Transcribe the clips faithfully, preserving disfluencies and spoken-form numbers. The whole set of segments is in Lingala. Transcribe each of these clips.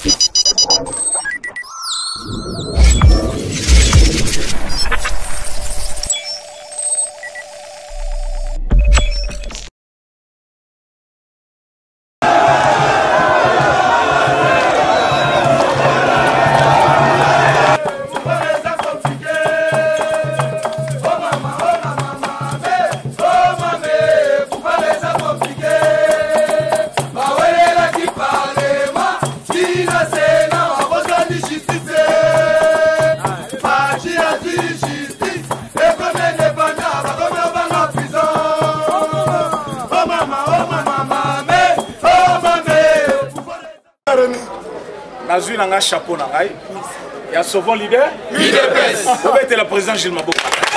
Nazui nanga chapeau nangai. Il y a souvent leader. Leader presse. Vous êtes le président Gilles Maboko.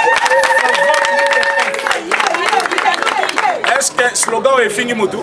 Est-ce que le slogan est fini Moutou?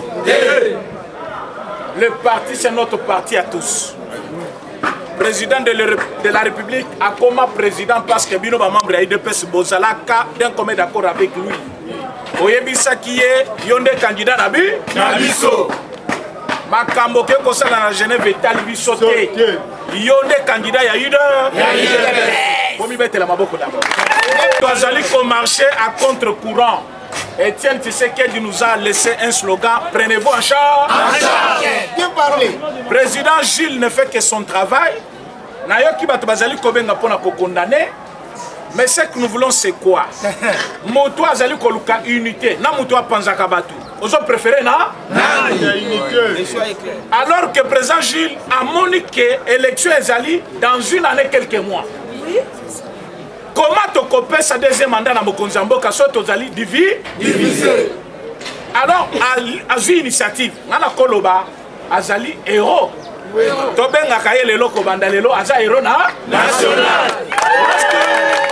Le parti c'est notre parti à tous. Président de, le, de la République a comme président parce que Bino membre de l'U D P S Bozalaka d'un commun d'accord avec lui. Oyebisa qui est yonde candidat Nabi Nabiso. Makambo ke kosala na Genève etali biso te. Yonde candidat ya U D P S. Pour mi betela maboko d'abord. Twazali ko marcher à contre-courant. Etienne Tshisekedi nous a laissé un slogan, prenez-vous en charge. En charge. Bien parlé. Président Gilles ne fait que son travail. Nayoki bato bazali ko benga pona ko condamner. Mais ce que nous voulons c'est quoi? Moto azali ko luka unité. Na moto apanzaka batu. Ozo préféré na? Alors que président Gilles a moniqué élection ezali dans une année quelques mois. Oui. Comment tu copies sa deuxième mandat dans Mokonzi Mboka so tozali divisé? Alors à une initiative, nana koloba azali héros. Tobenga kaye lelo ko banda lelo aza héros na national. Parce que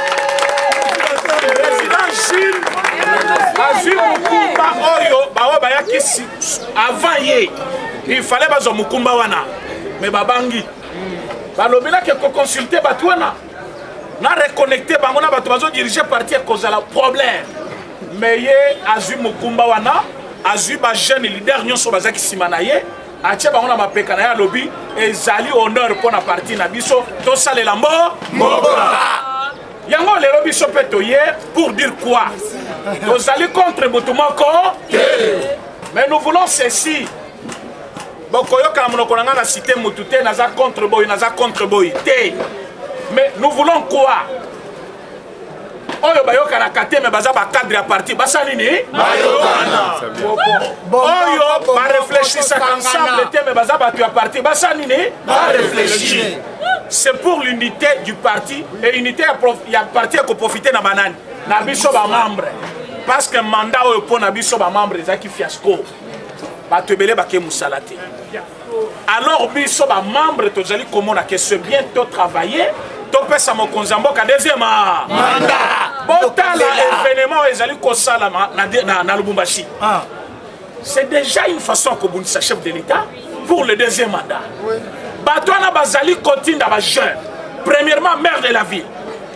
le président Gilles a vu Mukumba oyo bawa bayaki avant hier. Il fallait bazo Mukumba wana. Mais babangi. Balobila ke ko consulter batwana. Na reconnecté bangona bato bazo diriger parti cause la problème. Mais ye azu Mukumba wana, azu ba jeune leader nyonso bazaki simana ye. Atie bangona mapeka na ya lobby ezali honneur pour na parti na biso to sale la mort mboka. Yango le lobby so petoye pour dire quoi? Nous allons contre Boutoumoko. Mais nous voulons ceci. Bokoyo Kanamonoko na cité Moutouté naza contre boy naza contre boy. Mais nous voulons quoi? Oyo bayoka na kate me baza ba cadre à parti basali ni bayokana. Oyo ba réfléchir ça ensemble te me baza ba tu à parti basali ni ba réfléchir. C'est pour l'unité du parti et l'unité il y a parti qui profiter na banane. Na biso ba membre. Parce que mandat oyo po na biso ba membre ezaki fiasco. Ba tebele ba ke musalate. Alors biso ba membre tozali komona que c'est bientôt travailler. Topé sa Mokonzi Mboka deuxième mandat. Botala événement ezali ko sala na na Lubumbashi. C'est déjà une façon que Bounissa chef de l'État pour le deuxième mandat. Batouana bazali kotinda ba jeune. Premièrement maire de la ville.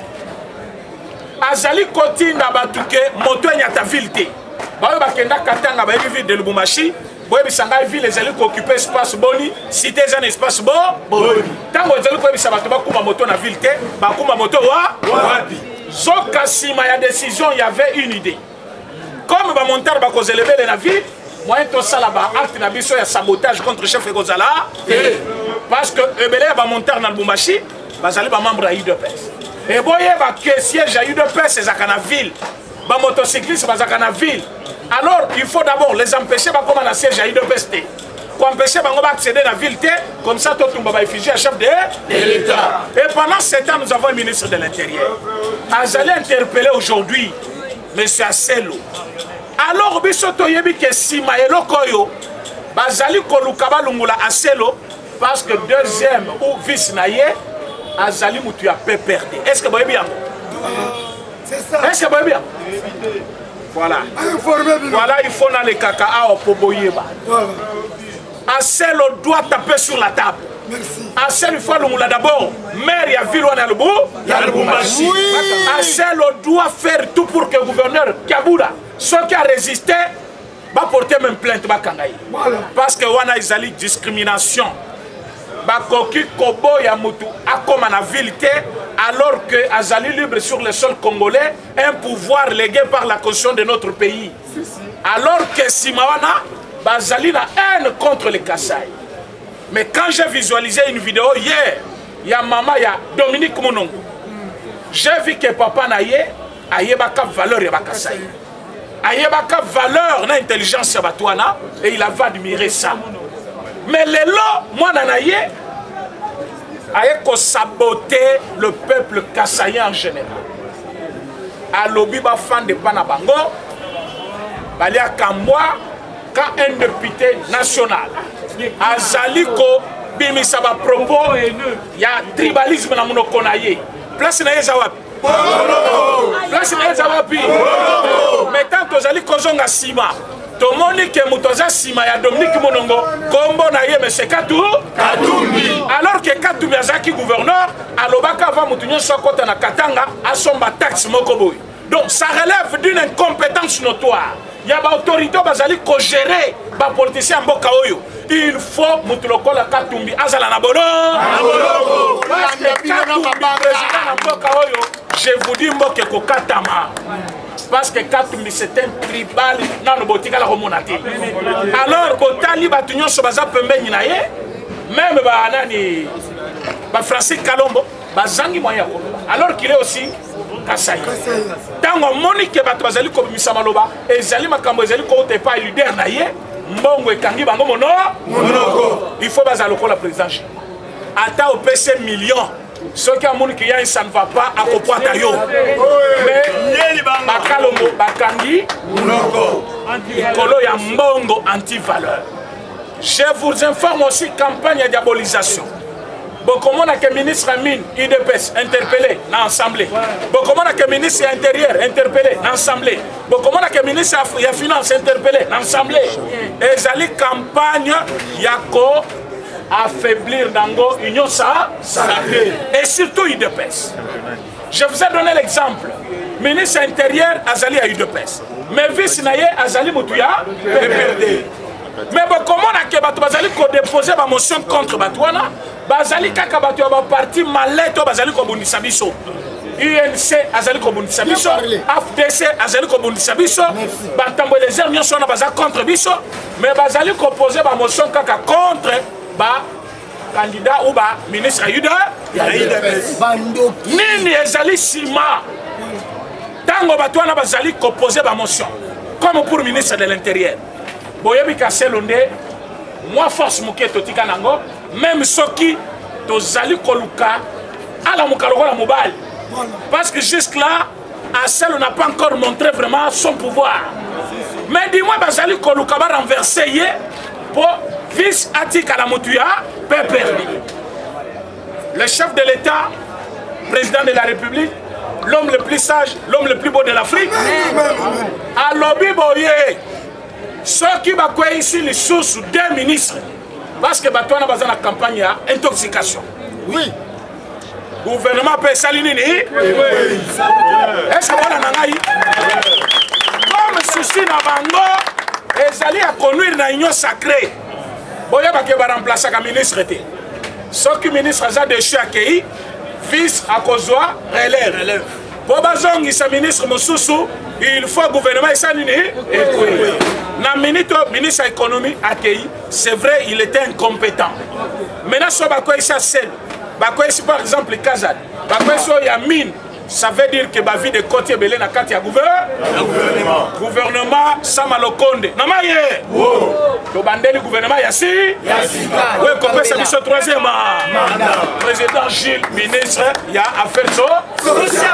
Azali kotinda batuke moto nyata ville te. Bayo bakenda katanga ba ville de Lubumbashi. Boye bisanga ville ezali ko occuper espace boni, cité un espace bo boni. Tango ezali ko bisaba to bakuma moto na ville te, bakuma moto wa wapi. Soka sima ya décision, il y avait une idée. Comme ba montar ba cause élever la ville, moi to sala ba acte na biso ya sabotage contre chef Kozala. Parce que ebele ba montar na Lubumbashi, bazali ba membre ya U D P S. Et boye ba que siège ya U D P S ezaka na ville. Ba motocycliste bazaka na ville. Alors, il faut d'abord les empêcher de comme un siège à U D P S. Pour empêcher d'accéder à la ville, comme ça, tout le monde va effiger à chef de l'État. Et pendant ce temps, nous avons un ministre de l'Intérieur. Azali interpellé aujourd'hui, M. Asselo. Alors, Bissoto Yebi que si Maëlo Koyo, Bazali Kolukaba Lungula Asselo, parce que deuxième ou vice naïe, Azali Moutou a peu perdu. Est-ce que vous voyez bien? C'est ça. Est-ce que vous voyez bien? Voilà. Voilà, il faut dans les caca pour boyeba. Asselo doit taper sur la table. Merci. Asselo, il faut le d'abord. Maire, il y a ville, on a le bout. Il y a le Bumbashi. Asselo doit faire tout pour que le gouverneur Kabula, ceux qui a résisté, va porter même plainte. Voilà. Parce que on a une discrimination. bakoki kobo ya mutu akoma na ville te alors que azali libre sur le sol congolais, un pouvoir légué par la constitution de notre pays. Alors que Simawana bazali na haine contre les Kassai. Mais quand j'ai visualisé une vidéo hier, il y a maman, il y a Dominique Monongo. J'ai vu que papa na ye aye baka valeur ya Kassai. Aye baka valeur na intelligence ya batwana et il avait admiré ça. Mais les lots, moi nanaye aye ko saboter le peuple kassaïen en général. A lobby ba fan de Panabango, balia Kamboa, quand un député national azali ko bimisa ba propos ya tribalisme na monoko na ye. Place na ye zawapi. Place na ye zawapi. Mais tant que azali kozonga sima, tomoni ke mutoza sima ya Dominique Monongo kombo na ye monsieur Katou Katumbi. Alors que Katumbi azaki gouverneur alobaka va mutunyo sokota na Katanga asomba taxe moko boy. Donc ça relève d'une incompétence notoire. Il y a des autorités qui gérer les politiciens mboka oyo. Il faut mutuloko la Katumbi azala na bono. Parce que Katumbi président na mboka oyo, je vous dis mboke ko katama. Parce que Katumbi c'est un tribal dans le botika la remonate. Alors botali batunyo so baza pembeni na ye, même ba nani ba Francis Kalombo bazangi moya ko. Alors qu'il est aussi Kassai. Tango monike bato bazali ko bimisa maloba, ezali makambo ezali ko te pa leader na ye, mbongo ekangi bango mono monoko. Il faut bazalo ko la présidence. Ata au P C millions. Ceux qui ont dit que ça ne va pas à Kopoata yo. Mais Bakalombo, Bakangi, Ikolo ya mbongo anti-valeur. Je vous informe aussi campagne de diabolisation. Bon, comment on a que ministre Mine, I D P S, interpellé dans l'Assemblée. Bon, comment on a que ministre Intérieur, interpellé dans l'Assemblée. Bon, comment on a que ministre des Finances, interpellé dans l'Assemblée. Et zali campagne, yako affaiblir Nango, Union Sacrée. Et surtout I D P S. Je vous ai donné l'exemple. Ministre intérieur, Azali a I D P S. Mais vice naye, Azali Moutouya, P P D. Mais bon, comment on a que Bato Bazali ko déposé ma motion contre Batouana, Bazali Kaka Bato ba parti maleto Bazali ko bundisa biso. U N C Azali ko bundisa biso, A F D C Azali ko bundisa biso, Batambo les Hermions sont baza contre biso, mais Bazali ko posé ma motion Kaka contre ba candidat ou ba ministre Ayuda nini ezali sima tango batwana bazali ko poser ba motion comme pour ministre de l'intérieur boyebi ka selonde moi force moké totika nango même soki tozali koluka ala mukalo la mobile parce que jusque là Assel n'a pas encore montré vraiment son pouvoir mais dis-moi bazali koluka ba renverser ye pour vice Atik à la Moutouya, peut permis. Le chef de l'État, président de la République, l'homme le plus sage, l'homme le plus beau de l'Afrique, a lobby boye. Ceux qui va quoi ici les sources deux ministres, parce que Batouana a besoin de la campagne d'intoxication. Oui. Gouvernement peut s'aligner. Est-ce que vous avez comme souci dans Bango, ils allaient à conduire dans l'union sacrée. Boya ba ke ba remplacer ka ministre té. Ce qui ministre a déchu accueilli, vice à kozwa relève. Bo bazongi sa ministre Mosusu, il faut gouvernement isanini et na minito ministre de l'économie accueilli, c'est vrai il était incompétent. Maintenant so ba ko isa sel. Ba ko ici par exemple Kazad. Ba ko so ya mine. Ça veut dire que la vie de côté belé na kati ya gouvernement. Gouvernement Samalokonde. Namaye. Le bandeli gouvernement Yassi. Yassi. Oui, comme ça ce troisième mandat. Président Gilles, ministre, il y a affaires sociales.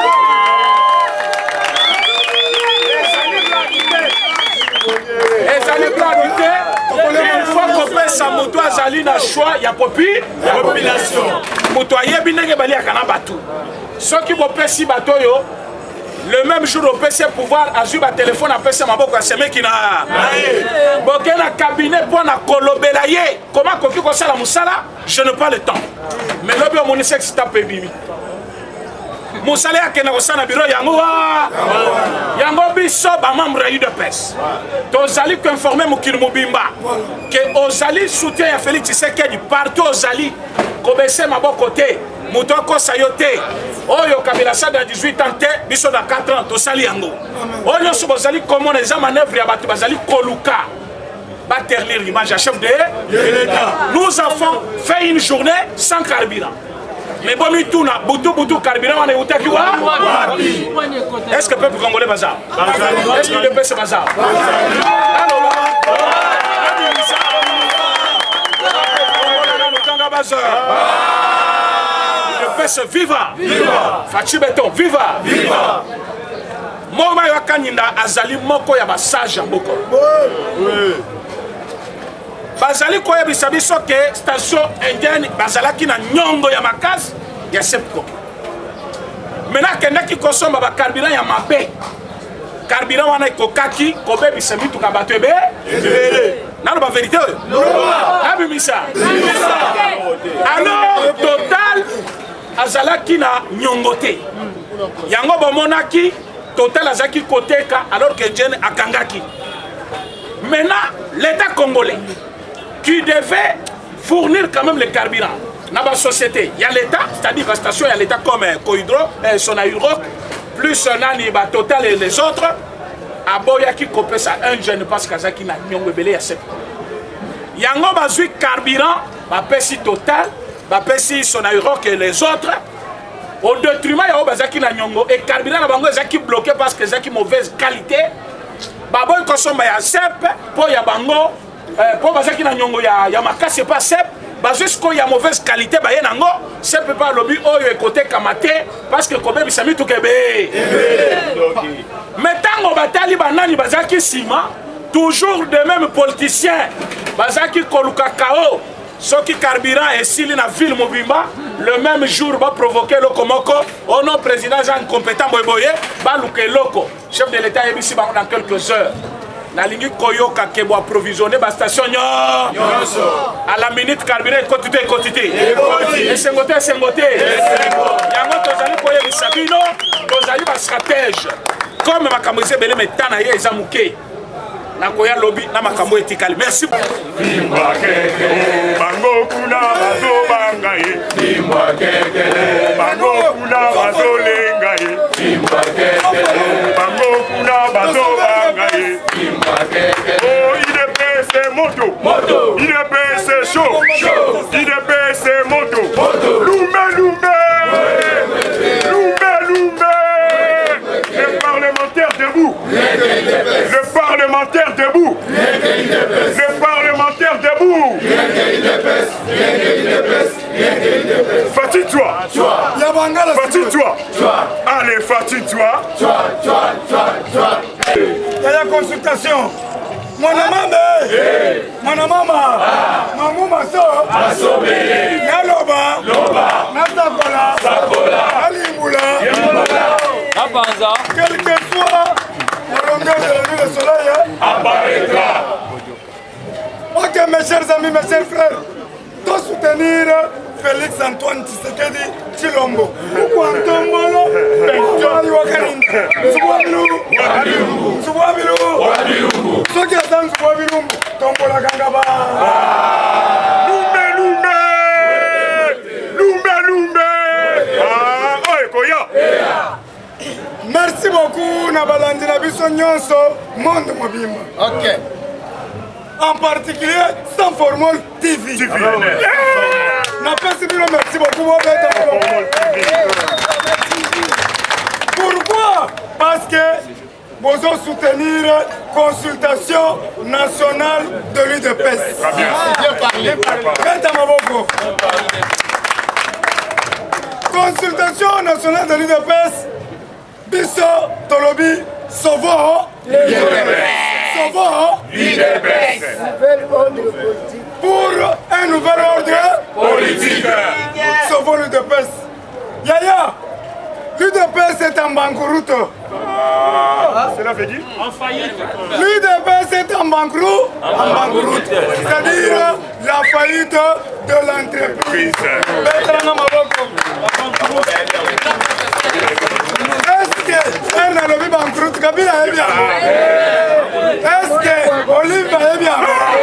Les alliés planifiés. Une fois qu'on fait sa moto à Zali na choix, il y a population. Moto aye binenge bali akana batu. Ceux qui vont faire si bateau, le même jour au P C pouvoir azur un téléphone à P C Maboko à Semé qui n'a un cabinet pour na kolobelaye. Comment qu'on fait ça la moussala? Je n'ai pas le temps. Mais l'objet au monisek c'est tapé bimi. Moussale akena kosana biro yango wa yango biso ba membre ya U D P S tozali ko informer mokili mobimba que ozali soutien ya Félix Tshisekedi partout ozali ko bese maboko te moto ko sayote oyo kabila sa da dix-huit ans te biso da quatre ans tosali yango oyo so bozali komona eza manœuvre ya bato bazali koluka ba ternir l'image à chef de l'État. Nous avons fait une journée sans carburant. Mais bon, tout na boutou boutou carburant on est où t'as quoi? Est-ce que le peuple congolais bazar? Est-ce que le peuple c'est bazar? Le peuple viva, viva. Fachi Beton, viva, viva. Moi ma kanina azali moko ya basage moko. Bazali koya bisabiso ke station indienne bazalaki na nyongo ya makasi ya sepko. Mena kenda ki kosomba ba carburant ya mabe. Carburant wana ikokaki kobe bisamitu ka bato ebe. Nalo ba vérité. Abi misa. Alors Total azalaki na nyongote. Yango bomonaki Total azaki koteka alors que Indienne akangaki. Maintenant l'État congolais qui devait fournir quand même les carburants dans la société. Il y a l'État, c'est-à-dire la station, il y a l'État comme Cohydro, Sonairok, plus Nani, Total et les autres. À Boya qui copie ça, un jeune parce que Zaki n'a pas belé à sept. Il y a un bazui carburant, Bapesi Total, Bapesi Sonairok et les autres. Au détriment, il y a un bazaki n'a nyongo et carburant, il y a Zaki bloqué parce que Zaki mauvaise qualité. Baboy consomme ya sep pour ya bango. Pour bazaki na nyongo ya ya makasi c'est pas sep bazusko ya mauvaise qualité ba yenango sep pas lobby oyo ekote kamate parce que kobe bisami tukebe mais tango batali banani bazaki sima toujours de même politiciens bazaki koluka kao soki carburant et sili na ville mobimba le même jour va provoquer le komoko au nom président Jean compétent boyboye ba luke loko chef de l'état yebisi ba dans quelques heures. La ligne Koyoka qui va approvisionner la station à la minute carburant quantité quantité et sengoté sengoté yango tozali koye bisabino tozali ba stratège comme makamwese bele metana ye ezamuke na koya lobby na makambo etikali merci bimba keke bango kuna bazo bangaye bimba keke bango kuna bazo lengaye bimba keke bango kuna bazo bangaye bimba keke oh il est pressé moto moto il est pressé chaud chaud il est pressé moto moto lumbe lumbe lumbe lumbe le parlementaire debout le parlementaire debout le parlementaire debout fatigue-toi fatigue-toi allez fatigue-toi il y a la consultation mon amame mon amama mamu maso asobele naloba loba nasakola sakola alimula apanza quelquefois le langage de la nuit le soleil apparaîtra. Ok mes chers amis, mes chers frères, de soutenir Félix Antoine Tshisekedi Tshilombo. Pourquoi Antombolo Benjoli Wakarinda Zouabilou Zouabilou Soki Azan Zouabilou Tombola Gangaba Lumbe Lumbe Lumbe Lumbe Ah, oh Ekoya merci beaucoup Nabalandi Nabiso Nyonso Monde Mobimba. Ok. En particulier sans formule T V. T V. Yeah. Merci beaucoup. Pourquoi? Parce que vous allez soutenir la consultation nationale de l'U D P S. Bien parlé. Consultation nationale de l'U D P S. Bisso Tolobi Sauvons Sauvons l'U D P S pour un nouvel ordre politique. Sauvons l'U D P S. Yaya, l'U D P S est en banqueroute. Cela veut dire en faillite. L'U D P S est en banqueroute. En banqueroute. C'est-à-dire la faillite de l'entreprise. Est-ce que un alobi banqueroute Kabila est bien? Est-ce que Olive est bien?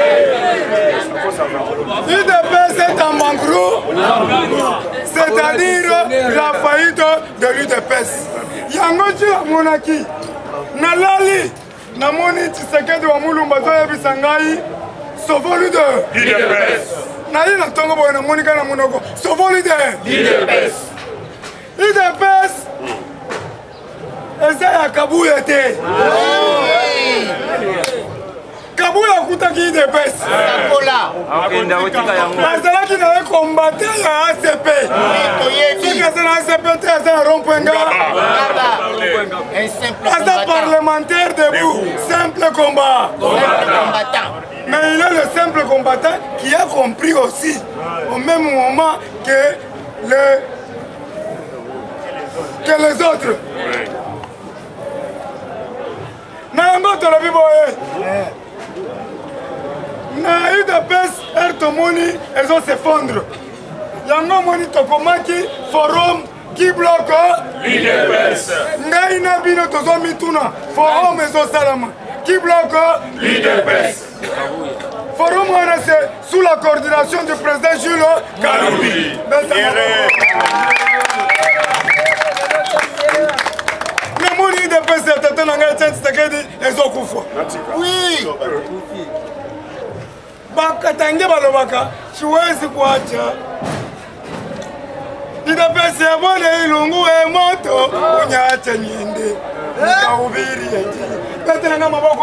U D P S est en banqueroute, c'est-à-dire la faillite de l'U D P S. Yango tu la monaki, Nalali, Namoni Tshisekedi wa Mulumba Zoya Bisangai, sauvons l'U D P S. Nali na tongo boye na monika na monoko, sauvons l'U D P S. U D P S. Eza ya Kabuya te. Kabuya kutaki U D P S. Bazalaki na ye kombate ya A C P. Soki aza na A C P te aza na rond-point. Aza parlementaire debout. Simple combat. Mais il est le simple combattant qui a compris aussi au même moment que, le, que les autres. Nango tolobi boye. Na U D P S Ertomoni elles vont s'effondrer. Yango moni tokomaki forum qui bloque l'U D P S. Ngai na bino tozo mituna forum ezo salama qui bloque l'U D P S. Forum c'est sous la coordination du président Jules Kaloubi. Oui. Bakatange balobaka siwezi kuacha U D P S ya bwana ilungu e moto unyacha nyinde nikahubiri injili betena na maboko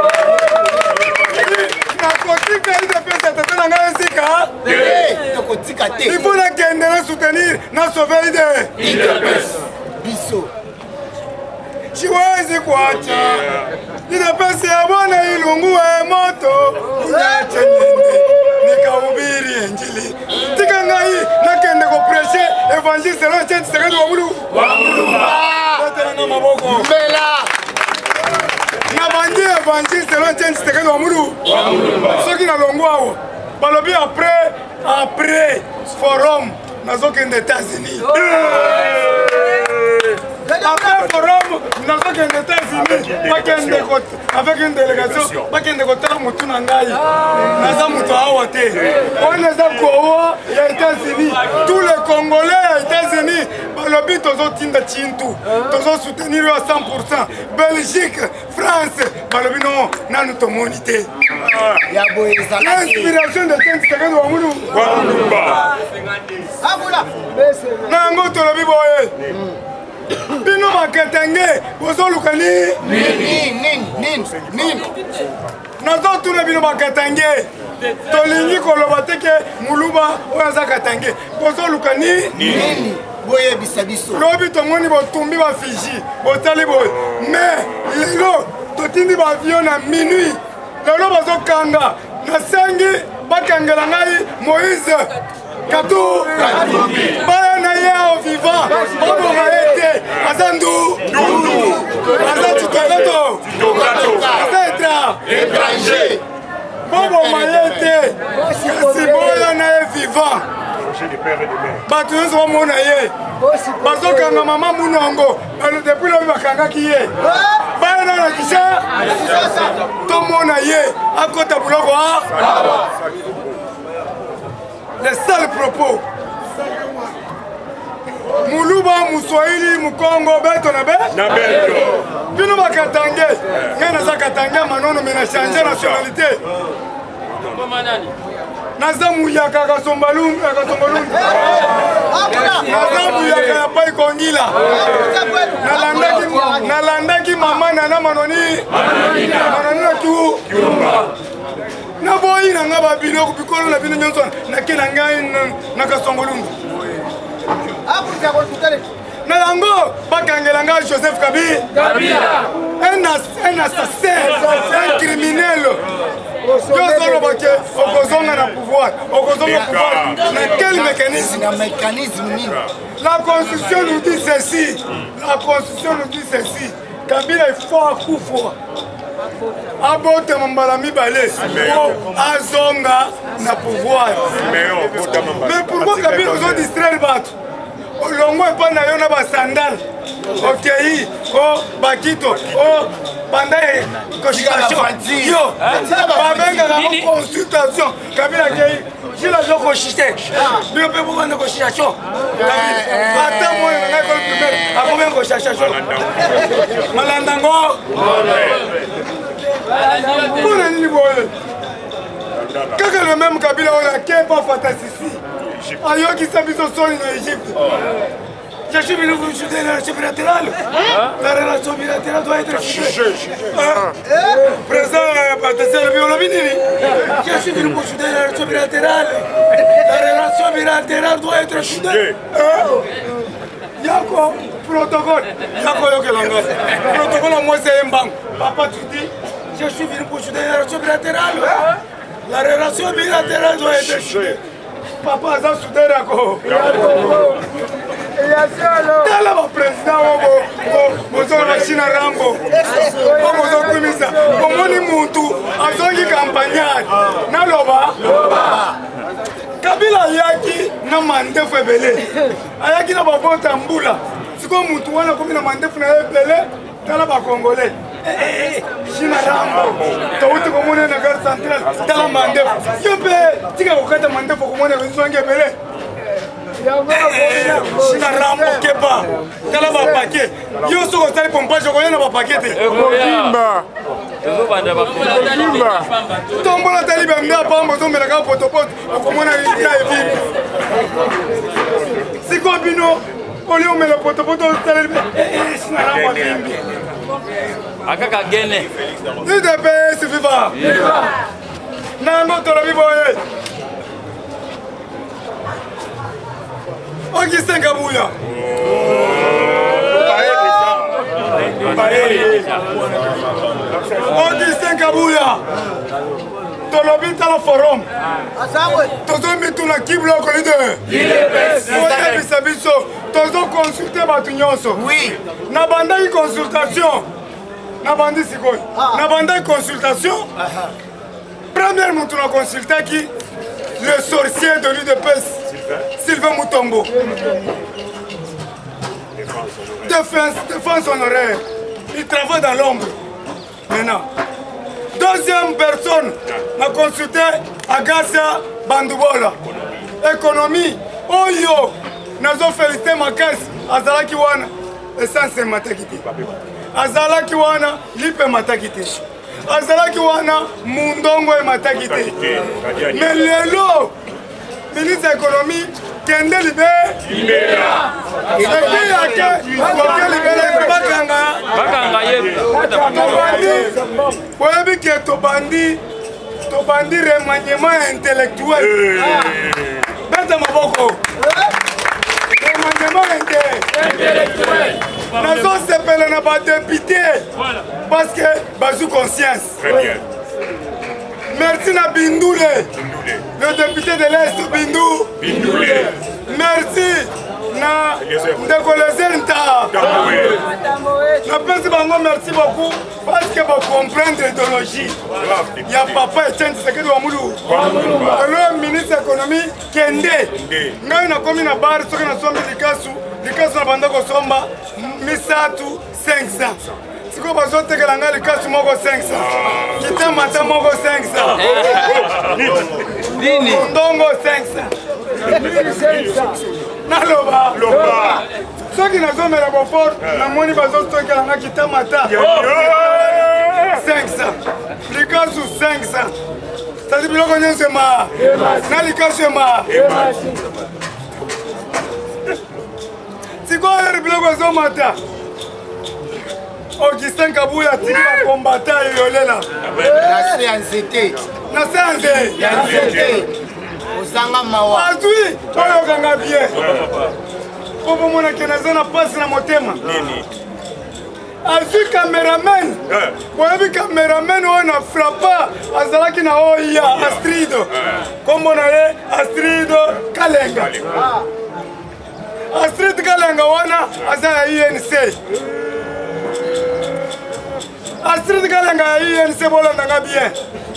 na kotika U D P S tatana ngaya sika eh tokotika te il faut la kende na soutenir na sauver U D P S biso siwezi kuacha U D P S ya bwana ilungu e moto unyacha nyinde nikahubiri injili tika ngai nakende ko prêcher évangile selon Tchèque Tshisekedi wa Mulu wa Mulumba betena na maboko mbela na bandi évangile selon Tchèque Tshisekedi wa Mulu wa Mulumba soki na longo awo balobi après après forum nazokende États-Unis. Après forum, nous avons des États-Unis, avec une délégation, pas qu'un décoteur Moutounangaï. Nous avons Moutouaote. On les a aux États-Unis. Tous les Congolais aux États-Unis, le but aux autres Tintu, tous autres soutenir à cent pour cent. Belgique, France, le but non, non, nous sommes monité. L'inspiration de Tintu, c'est que nous avons. Ah voilà. Nango to le biboye. Bino makatenge, bozo lukani. Nin, nin, nin, nin. Nazo tuna bino makatenge. Tolingi koloba teke muluba oyaza katenge. Bozo lukani. Nin. Boye bisabiso. Lobi tomoni botumbi ba Fiji, botali boy. Mais lelo totindi ba avion na minuit. Lelo bozo kanga na sengi bakangela ngai Moïse. Katou, Bayana au vivant, Bobo Maete, Azandu, Azandu Togato, Azetra, étranger, Bobo Maete, si Bayana est vivant, Batouns sont mon aïe, Bazokanga Maman Mounongo, depuis le Bakanga qui est, Bayana la Kisha, ton mon aïe, à côté de Boulogoa. Les seuls propos. Muluba, Moussoili, Mukongo, Beto, Nabe. Nabeto. Bino Bakatange. Yana Zakatange, Manono, mais a changé la nationalité. Nazamu Yaka, Kasombalum, Kasombalum. Nazamu Yaka, Pai Kongila. Nalandaki, Mama, Nana Manoni. Manoni, tout. Na boyi na ngaba bino kupikolo na bino nyonso na kena ngai na kasongolungu apuka ko tutale na yango bakangela ngai Joseph Kabila Kabila un un assassin un criminel yo solo bake okozonga na pouvoir okozonga pouvoir na quel mécanisme na mécanisme nini la constitution nous dit ceci la constitution nous dit ceci Kabila il faut akufa abote mambala mibale azonga na pouvoir. Mais pourquoi Kabila ozo distraire bato olongo epa na yo na basandale okei o bakito o banda consultation yo babengaka ko consultation Kabila kei jila zo consulter bio pe bokanda consultation ata moyo na école primaire akomen consultation malandango pour nini boye kaka le même Kabila on a qu'un pas fantastique ayo qui s'habille au sol en Égypte. Je suis venu vous souder la relation bilatérale. La relation bilatérale doit être jugée. Président Patricia Biolabini. Je suis venu vous souder la relation bilatérale. La relation bilatérale doit être jugée. Yako protocole. Yako yoke langage. Protocole moi c'est un banc. Papa tu dis je suis venu pour souder la relation bilatérale. La relation bilatérale doit être jugée. Papa aza soudé d'accord. Tala ba président wabo bozo na China Rambo. Bozo kumisa. Omoni muntu azongi campagnade. Na loba. Kabila yaki na mandefu ebele. Ayaki na babota mbula. Siko muntu wana komi na mandefu na ebele. Tala ba Congolais. China Rambo. Tauti komone na gare centrale. Tala mandefu. Yope tika kokata mandefu komone vezwange ebele. China Rambo keba. Tala ba paquet. Yo soko tali pompage ko yana ba paquet te. Ekobimba. Ekobanda ba ekobimba. Tombola tali ba mna pambo to melaka potopoto komona ita evi. Siko bino oli o mela potopoto tali China Rambo bimbi. Akaka gene. U D P S viva. Viva. Nango to la vivoye. Augustin Kabuya. Augustin Kabuya. Tolobi tala forum. Tozo mituna kiblo ko leader. Oya bisabiso. Tozo consulter batu nyonso. Oui. Na banda yi consultation. Na bandi sikoy. Na banda yi consultation. Première mutuna consulter qui le sorcier de l'U D P S. Sylvain Mutombo. Défense, défense honoraire. Il travaille dans l'ombre. Maintenant. Deuxième personne m'a consulté Agassia Bandoubola. Économie. Oyo. Nazo félicité ma caisse. Azalaki wana. Essence matakiti. Azalaki wana. Lipe matakiti. Azalaki wana. Mundongo matakiti. Mais lelo. Ministre de l'économie, Kende Libé, Libéra. Et puis, il y a que Libéra, Bakanga. Tobandi, qui est Tobandi, Tobandi remaniement intellectuel. Bête Maboko. Remaniement intellectuel. Nous avons s'appelé n'a député parce que Bazou conscience. Très bien. Merci na Bindoule, le député de l'Est Bindou. Bindoule. Merci na Ndekolezenta. Na pense bango merci beaucoup parce que vous comprenez l'idéologie. Il y a papa Etienne Tshisekedi wa Mulu. Le ministre de l'économie Kende. Ngai na komi na bar soki na sombi likasu, likasu na banda ko somba misatu cinq cents. Si vous avez besoin de faire cinq cents, Kita Mata moko cinq cents, Ndongo cinq cents, Naloba, ceux qui n'ont pas de fort, na moni besoin de faire Kita Mata cinq cents, Likasu cinq cents, ça dit biloko nyonso ma, na Likasu ma. Si vous avez biloko zo mata. Augustin Kabuya tiki ba combattant yolela. Na séanzete. Na séanzete. Séanzete. Osanga mawa. Azui, oyo kanga bien. Popo mona kenaza na passe na motema. Nini? Azui cameraman. Boyebi cameraman o na frappa azalaki na oya Astrido. Kombo na ye Astrido Kalenga. Astrido Kalenga wana azaya I N C. Astrid Kalenga I N C bola nanga bien.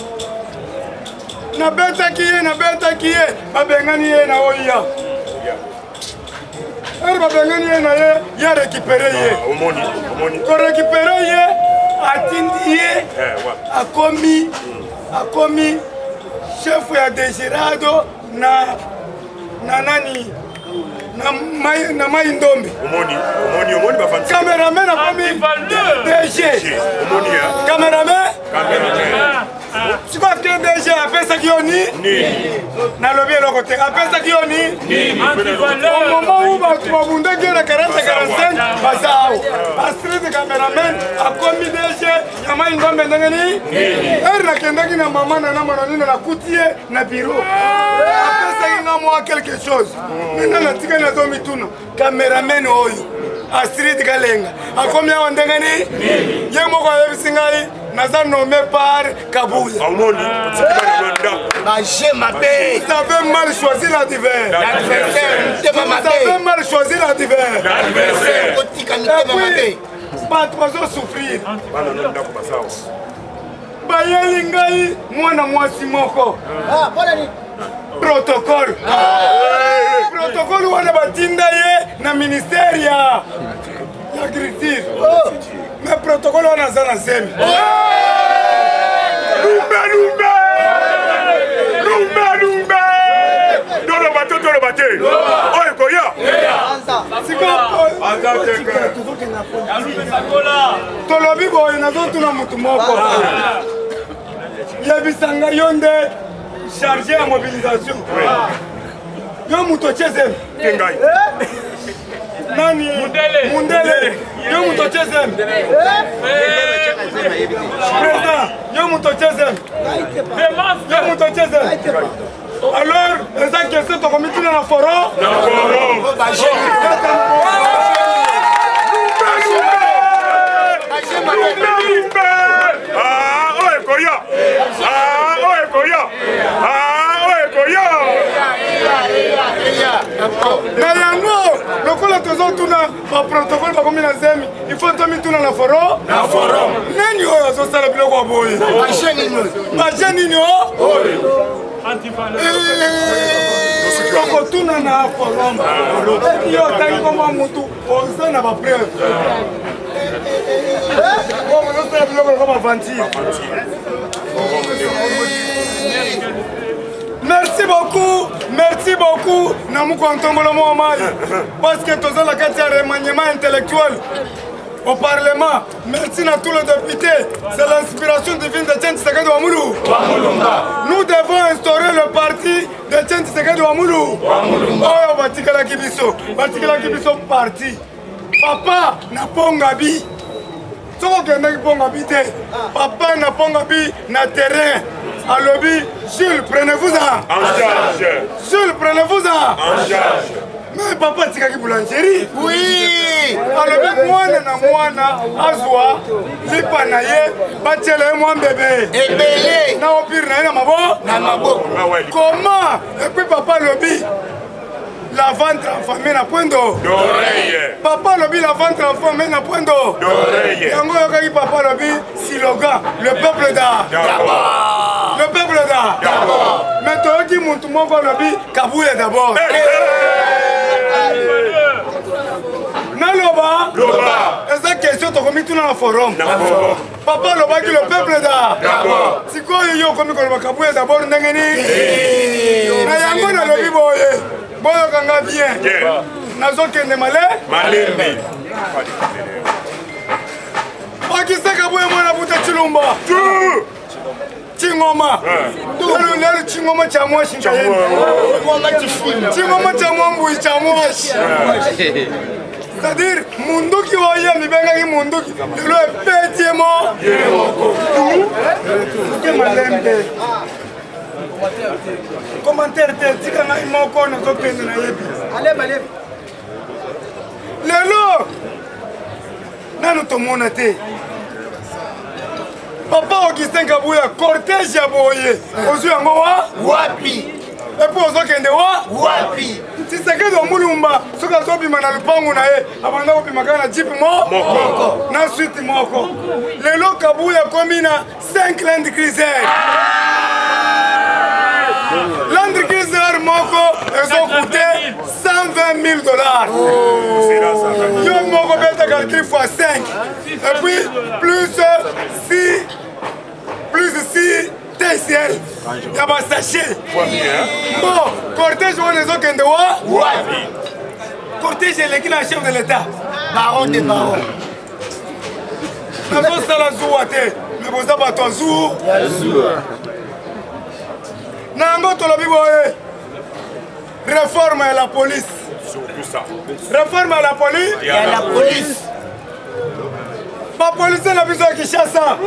Na beta kiye na beta kiye babengani ye na oya. ere babengani ye na ye ya récupéré ye omoni omoni ko récupéré ye atindi ye akomi akomi chef ya Desirado na na nani na mai na mai ndombe omoni omoni omoni bafanti cameraman akomi D G omoni ya cameraman cameraman siko ke D G apesaki yo ni nalobi eloko te apesaki yo ni omoma u bato babundaki na quarante quarante-cinq baza awa astrid cameraman akomi D G ya mai ndombe ndenge ni ere nakendaki na mama na namana nino nakuti ye na biro apesaki nga mwa quelque chose mina natikani nazomituna cameraman oyo Astrid Kalenga akomi awa ndenge ni ye moko ayebisi ngai naza nommé par Kabuya. omoni Manger ma paix. Vous avez mal choisi l'adversaire. L'adversaire. Vous avez mal choisi l'adversaire. L'adversaire. Et puis, bato bazosouffrir. bayeli ngai mwana mwasi moko protocole protocole wana batinda ye na ministère ya agriculture mais protocole wana aza na zemi lumbe lumbe lumbe lumbe dolo bate dolo bate oye koya tolobi boye nazotuna mutu moko yebisanga yo nde chargé ya mobilisation yo mutu ochezemi nani mundele yo mutu ochezemi président yo mutu ochezemi yo mutu ochezemi alors eza question tokomituna na foro na yango lokola tozotuna baprotokole bakomi na zemi ifo tomituna na foro nani oyo azosala biloko ya boye baje nini o okotuna na forum yo otangi koma mutu oza na bapreuve ozosala biloko loko bavantire. Merci beaucoup, merci beaucoup. Namuko Antombolo Mohamed. Parce que tous la carte de remaniement intellectuel au Parlement. Merci à tous les députés. C'est l'inspiration divine de Tchène Tshisekedi Wamulu. Nous devons instaurer le parti de Tchène Tshisekedi Wamulu. Oh, Batikala Kibiso. Batikala Kibiso parti. Papa n'a pas ngabi. Soko kende ponga bité. Papa n'a pas ngabi na terrain. Alobi, Jules, prenez-vous-en. En charge. Jules, prenez-vous-en. En charge. Mais papa, tu as dit boulangerie? Oui. Alobi, moi, na moi, azwa, lipanaye, bachele, moi, bébé. Et bébé. Na opir, na mabo? Na mabo. Comment? Et puis papa, alobi. La ventre enfamée n'a point d'eau. D'oreille. Papa lobi la ventre enfamée n'a point d'eau. D'oreille. Yango yokai papa lobi slogan le peuple d'art. D'abord. Le peuple d'art. D'abord. Mais toi qui monte mon lobi Kabuya d'abord. Naloba. Loba. Esa question to komi tuna na forum. D'abord. Papa loba qui le peuple d'art. D'abord. Siko yo komi ko Kabuya d'abord ndengeni. Na yango na lobi boye. Boyo kanga bien. Nazo kende male? Malembe. Bakisaka boye mwana buta chilumba. Chingoma. Lelo lelo chingoma cha mwashi. Chingoma cha mwambu cha mwashi. C'est-à-dire munduki waya mibenga ki munduki. Lelo epetiemo. Ke malembe. Commentaire tika na imoko na tokende na yebi. Allez allez. Lelo nanu tomona te. Papa Augustin Kabuya cortège ya boye. Ozu yango wa wapi? Et puis ozokende wa wapi? Tshisekedi Mulumba soka zobima na lupango na ye abanda kopima kana jeep mo moko na suite moko. Lelo Kabuya komi na cinq Land Cruiser. Land Cruiser moko ezo coûté cent vingt mille dollars. Yo, mon Robert calcul fois cinq. Et puis, plus six, plus six T C L. Il y a un sachet. Bon, cortège, on est au Kendewa. Cortège, c'est le chef de l'État. Baron des barons. Mais bon, ça la zouate. Mais bon, ça va toi zou. Nango, tu l'as vu, réforme à la police. Surtout ça. Réforme à la police. Il y a la police. La police n'a besoin de Kinshasa.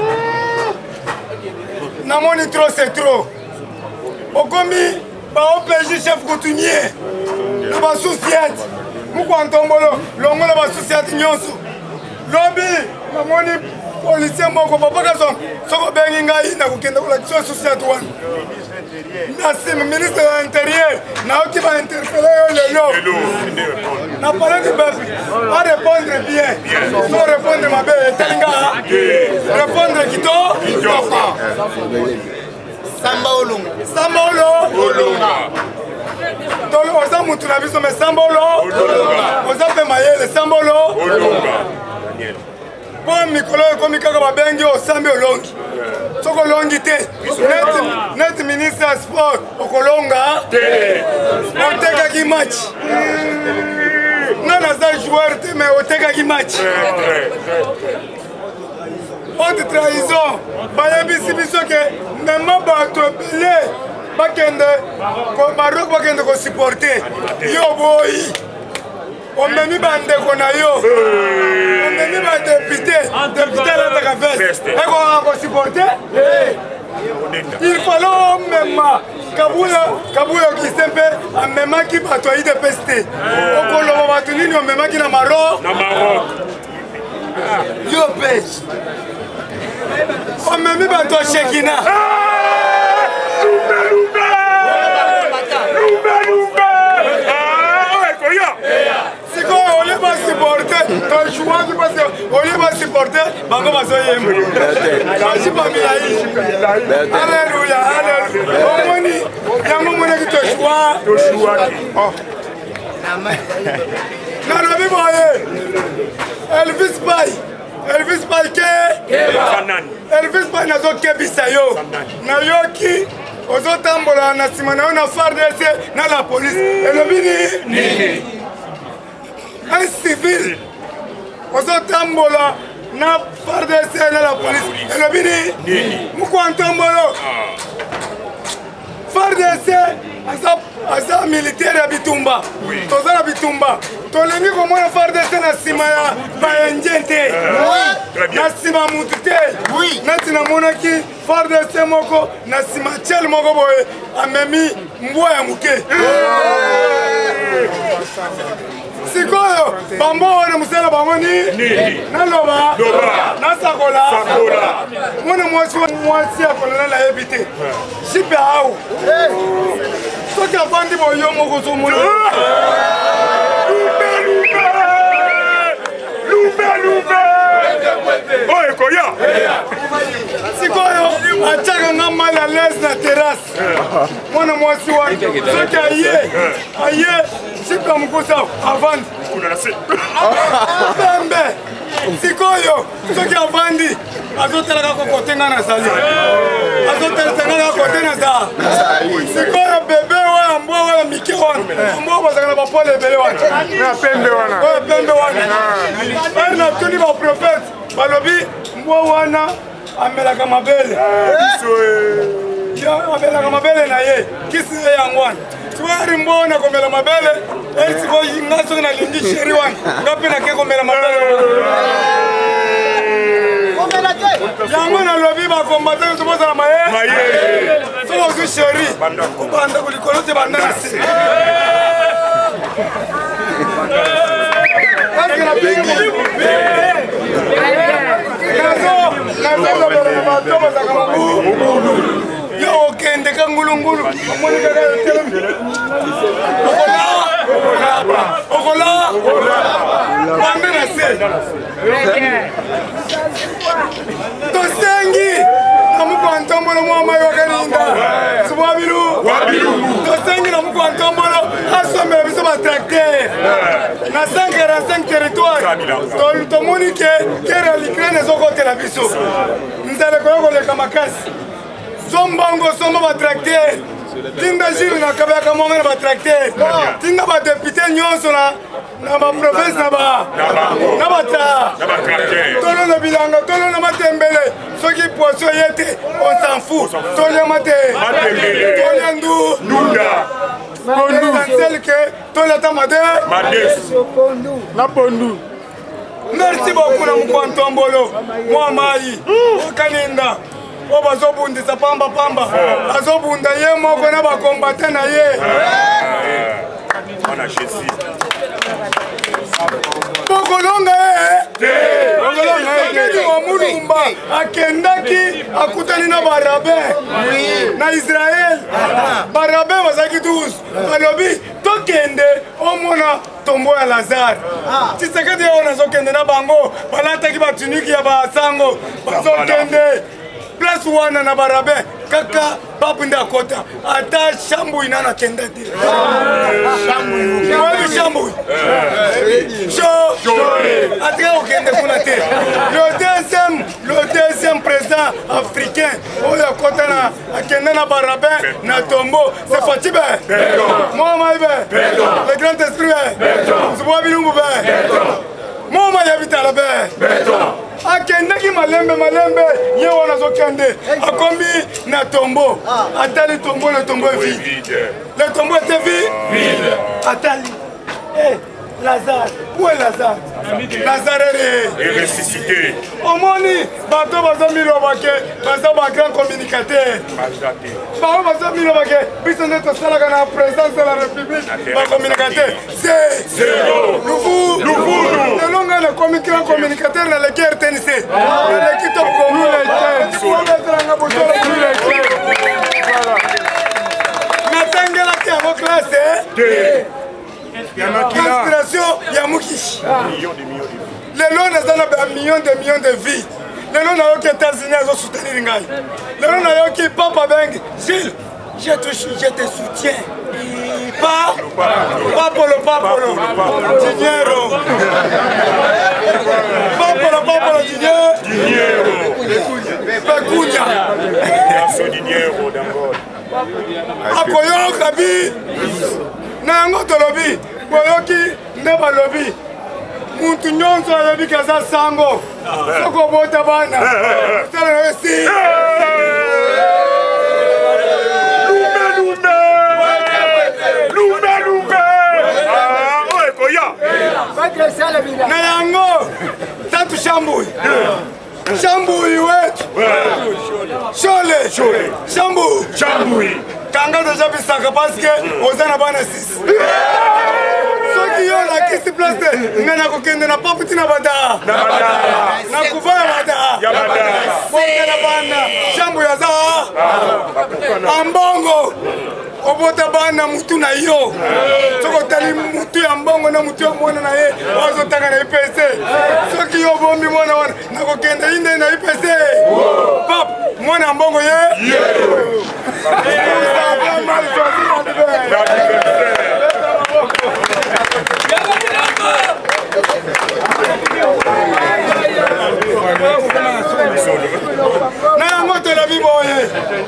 Namoni trop, c'est trop. Au commis, au P J chef coutumier. Le bas société. Pourquoi on tombe là? L'on a la société nyonso. Lobby, namoni policier moko papa kason. Soko benginga ina kukenda kula kiswa société wan. Nassim, ministre de l'Intérieur, n'a qui va interpeller le lot. N'a pas de peuple. À répondre bien. Sans répondre ma belle, Talinga. Répondre Kito. Samba Olonga. Samba Olonga. Donc, on s'en montre la vision, mais Samba Olonga. On s'en fait mailler le Samba Olonga. Bon, Mikolo, comme Mikaka Babengi, au Samba Olonga. Soko longi te, net ministre à sport, au Kolonga, on teka qui match. Non, on joueur, mais on teka qui match. Haute trahison, Bayabi Sibiso que même pas trop belé, Bakende, Maroc Bakende ko supporter. Yo boy. On m'a mis bande qu'on a yo. On m'a mis bande député. Député là ta café. Et qu'on a supporté. Il fallait même Kabula, Kabula qui s'empêche, même qui va toi y dépester. Au Colo va tenir, même qui na Maroc. Na Maroc. Yo pêche. On m'a mis bande toi Shekina. Lumba lumba. Lumba lumba. Ah ouais quoi. Si on ne pas supporter, ton choix qui passe, on ne pas supporter, bah comment ça y est? Je suis pas mis là. Alléluia, alléluia. Au moins, il y a un moment qui te choix. Te choix. Non, non, mais voyez. Elvis Bay. Elvis Bay qui? Elvis Bay n'a pas de bisayo. N'a yo qui? Aux autres tambola, na simana, on a fardé, na la police. Et le bini? Un civil, aux tambola, n'a pas de scène à la police. Et le bini, pourquoi on tombe là? Faire des scènes à sa militaire à Bitumba. Tous à Bitumba. Ton ami, comment faire des scènes à Simaya, Bayengente, Nassima Moutite, Natina Monaki, faire des scènes Moko, Nassima Tchel Moko Boy, Amemi Mboya Mouke. Sikoyo, Bambo na musela bamoni, na loba, na sakola, mwana mwasi mwasi akolela la ebite, jipe hao, soki afandi boyo moko zumuna, Lumba lumba. Oye koya. Sikoyo, achaka nga mal à l'aise na terrasse, mwana mwasi wa, soki aye, aye, jipe mkusa avandi. Bembe, sikoyo, soki avandi, azotela kako kote nga na sali. Azotela kako kote na sali. Sikoyo bebe wa mbwa wa mike wana. Mbwa bazaka na bapole ebele wana. Na pembe wana. Wa pembe wana. Bali na tuni ba prophète, balobi mbwa wana amelaka mabele. Ya amelaka mabele na ye. Kisi ye yangwana. Tuwari mbona komela mabele, esi ko ngaso na lingi sheri wan, ngapi na ke komela mabele. Komela ke? Yangona lobi ba kombata so boza maye. Maye. So ozu sheri. Ko banda ko likolo te banda na si. Kasi na bingi. Kaso, kaso lo bela ba to boza kamabu. Yo kende kangulungulu monika ka telem okola okola okola bande na se to sengi amuko antombolo mo amayo kaninda subabiru wabiru to sengi amuko antombolo asome biso ba tracteur na cent quarante-cinq territoire tomoni ke kera l'Ukraine ezokotela biso nzala koyo koleka makasi sombango somba batracteur tinda jiri na kabaka monga na batracteur tinda badepute nyonso na na baprovince na ba na bata tolo na bilanga tolo na matembele soki poisson yete on s'en fout tolo mate tolo ndu Nunda. l'essentiel que tolo tamade na pondu. Merci beaucoup na mukwantombolo mwa mai okaninda o bazobundisa pamba pamba azobunda ye moko na bakombate na ye On a Jésus. bokolonga ye okedi wa mulumba akendaki akutani na barabe na Israel barabe bazaki douze alobi tokende omona tombo ya Lazare Tshisekedi oyo nazokende na bango balataki batuniki ya basango bazokende place wana na barabe kaka papu nde akota ata shambui nana kenda te webi shambui sho atika kokende kuna te le deuxième le deuxième président africain oyo akota na akende na barabe na tombo c'est Fachi be Mohamai be le grand esprit be Zubwa Bilungu be Moma yabitala be akendaki malembe malembe ye wana zokende akomi na tombo atali tombo le tombo est vide le tombo était vide atali eh Lazare où est Lazare Lazare est ressuscité omoni bato bazomilobake baza ba grand communicateur bao bazomilobake biso nde tosalaka na présidence de la république bacommunicateur c'est zéro luvu lelo ngai nakomi grand communicateur naleki R T N C naleki top communautaire natangelaki yango classe inspiration ya mukishi lelo naza na ba million de millions de vies lelo nayoki États-Unis azosoutenir ngai lelo nayoki papa bengi Gilles je te, je te soutiens pas papolo papolo dinero papolo papolo dinero pekunya dinero d'Angola akoyoka bi na yango tolobi boyoki nde balobi muntu nyonso ayebi kaza sango soko bota bana sala na esi lumbe lumbe lumbe lumbe ah oye koya na yango tatu shambui shambui wetu shole shambu Chambui kanga deja bisaka parce que oza na bana six soki yo lakisi place te nga nakokende na paputi na bada na kuva ya bada boke na bana shambu yaza ambongo obota bana mutu na yo soki otali mutu ya mbongo na mutu ya mwana na ye ozotanga na I P C soki yo bombi mwana wana nakokende inde na I P C pap mwana ya mbongo ye na yango tolobi boye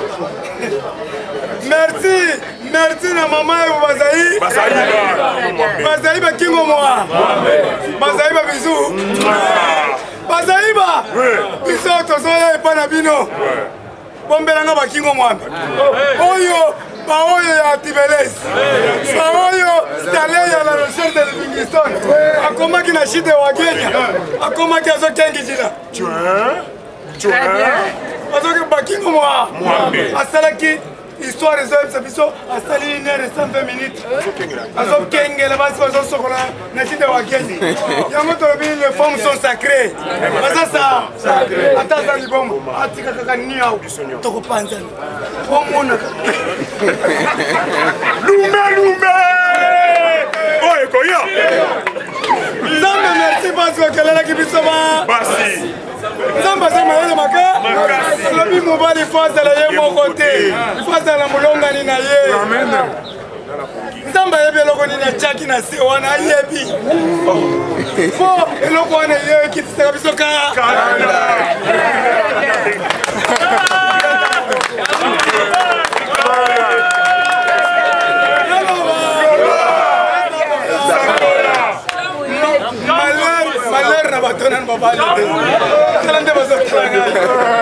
merci merci na mama evo bazali bazali bakingo mwa bazali babizu bazali ba biso tozoya epa na bino bombelanga bakingo mwambe oyo baoyo ya Tibelesi baoyo stale ya la recherche de Livingstone akomaki na shide wa Kenya akomaki azokengi jina azoki bakingo mwambe asalaki histoire ezoyebisa biso asali une heure cent vingt minutes azokengela basi bazosokola na shide wa Kenya yango tolobi les femmes sont sacrées baza sa ata aza libongo atika kaka niau tokopanzana omonaka lumbe lumbe oye koya nzambe merci parce okelelaki biso basi nzambe aza mayele maka alobi mobali fo azala ye moko te fo azala molongani na ye nzambe ayebi eloko nini atiaki na se wana ayebi po eloko wana ye ekitisaka biso ka malheur na bato nani babali te tala nde bazotala ngai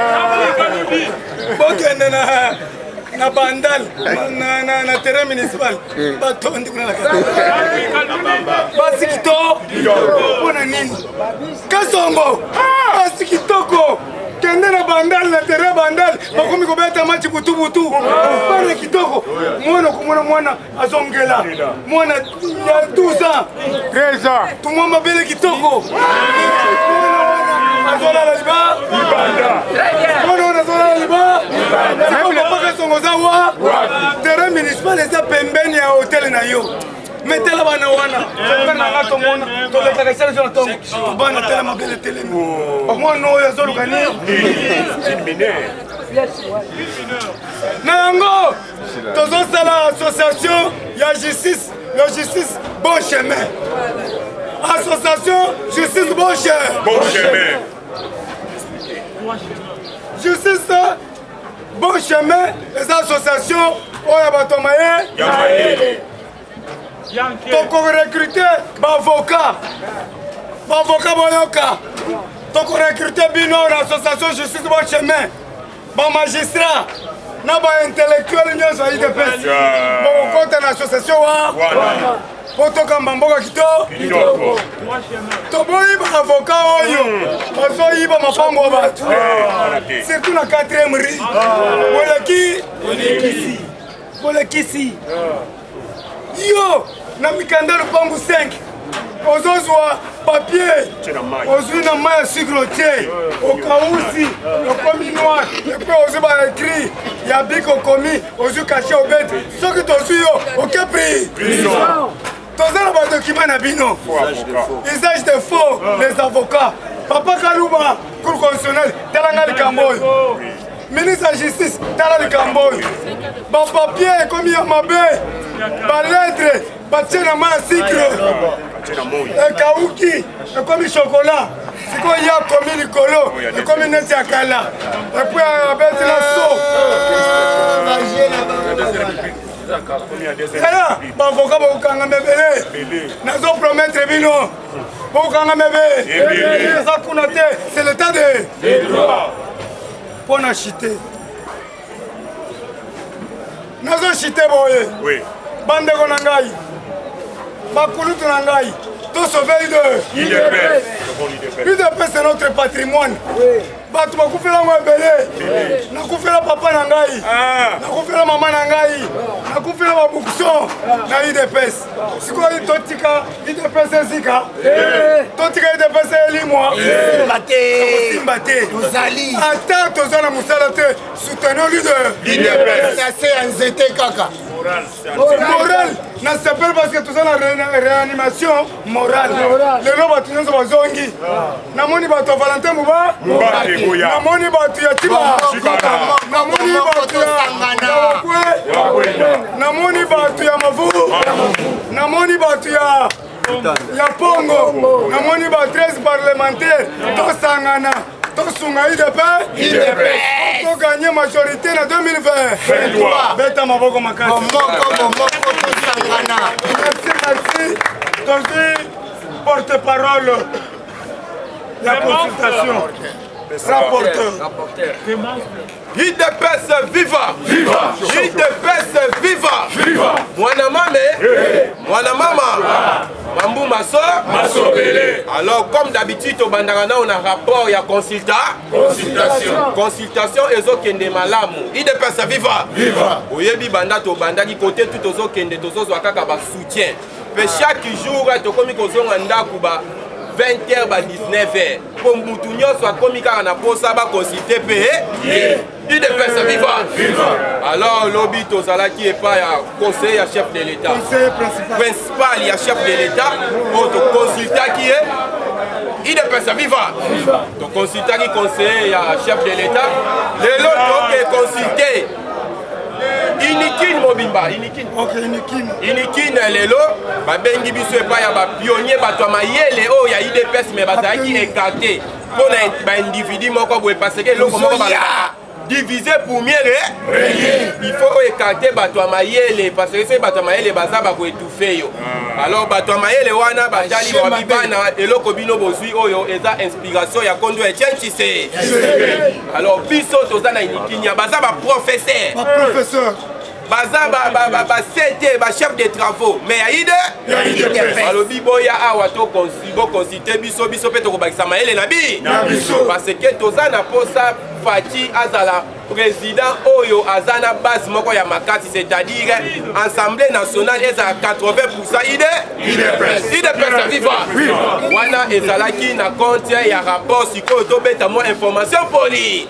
bokende na bandal na terrain municipal batondi kuna na kati basi kitoko mpona nini kasongo basi kitoko kende na bandal na terrain bandal bakomi kobeta machi butubutu bana kitoko mwana komona mwana azongela mwana ya douze ans treize ans tumwa mabele kitoko azolala liba mwana wana azolala liba mpaka songo za wa terrain municipal eza pembeni ya hotel na yo metela bana wana nanga tomona tolekaka esala zo na ntongo tobana tela mabele telemi mwana oyo azoluka nini na yango tozosala association ya justice ya justice bon chemin association justice bon chemin justice bon chemin eza association oyo bato maye toko recruter bavocat bavocat boyoka toko recruter bino na association justice bon chemin bamagistrat na baintellectuel nyonso ya I D P S bokokota na association wa po tokamba mboka kitoko toboyi baavocat oyo bazoyiba mapango ya bato surtout na quatrième ri boleki bolekisi yo na mikanda lupangu cinq ozozwa papier ozwi na mai ya sucre te okausi okomi noir epe ozwi baekri ya bik okomi ozwi kashe obete soki tozwi yo oke pri toza na badokima na bino usage de faux les avocats papa kaluba cour constitutionnelle talanga likambo oyo ministre ya justice tala likambo oyo bapapier ekomi ya mabe baletre batie na mai ya sucre ekauki ekomi chokola sikoyo ya komi likolo ekomi neti ya kala epui abeti na so ela bavoka bokokanga mebele nazoprometre bino bokokanga mebe eza kuna te c'est l'état de mpo na chite nazochite boye bandeko na ngai bakulutu na ngai tosauve I D P S c'est notre patrimoine bato bakufela yango ebele nakufela papa na ngai nakufela mama na ngai nakufela babukson na I D P S sikoyo totika I D P S ezika totika I D P S elimwa kosimba te ata toza na mosala te soutenir leader I D P S ya nzete kaka moral na sepele parce que toza na réanimation morale lelo bato nyonso bazongi namoni bato ya valentin muba namoni bato ya tiba namoni bato ya wakwe namoni bato ya mavu namoni bato ya ya pongo namoni ba treize parlementaire tosangana tosunga I D P toganye majorité na deux mille vingt beta maboko makasi merci merci tozwi porte-parole la consultation rapporteur I D P S viva viva I D P S viva viva mwana mame mwana mama Mambu Maso Masobele. Alors comme d'habitude au bandana on a rapport il y a consulta consultation consultation ezo kende malamu I D P S viva viva oyebi banda to banda ki côté tout ozo kende tozo zo kaka ba soutien pe chaque jour to komi kozonga ndaku ba vingt heures ba dix-neuf heures pour mutu nyonso akomi kaka na posa ba consulter pe I D P S viva viva. Alors lobby tozala qui est pas ya conseiller ya chef de l'état principal ya chef de l'état pour te consulter qui est I D P S viva to consulter qui conseiller ya chef de l'état les autres qui consulter unité Inikin Mobimba, Inikin. Ok, Inikin. Inikin lelo, babengi biso epai ya ba pionnier bato mayele o ya I D P S mais bazaki écarté pour ba individu moko boye parce que loko moko ba divisé pour mieux il faut écarter bato mayele parce que c'est bato mayele baza ba ko étouffer yo. Alors bato mayele wana batali ba bibana eloko bino bozui oyo eza inspiration ya Kondo Etienne Tshisekedi. Alors biso tozana Inikinya baza ba professeur. Ba professeur. Baza ba ba ba ba C T ba chef de travaux mais aide alors biboya awa to consibo consulter biso biso pe to ko bakisa mayele na bi parce que tozana posa Fati azala président oyo azana base moko ya makati c'est-à-dire Assemblée nationale est à quatre-vingts pour cent ide ide pesa viva wana ezalaki na compte ya rapport siko to beta mo information poli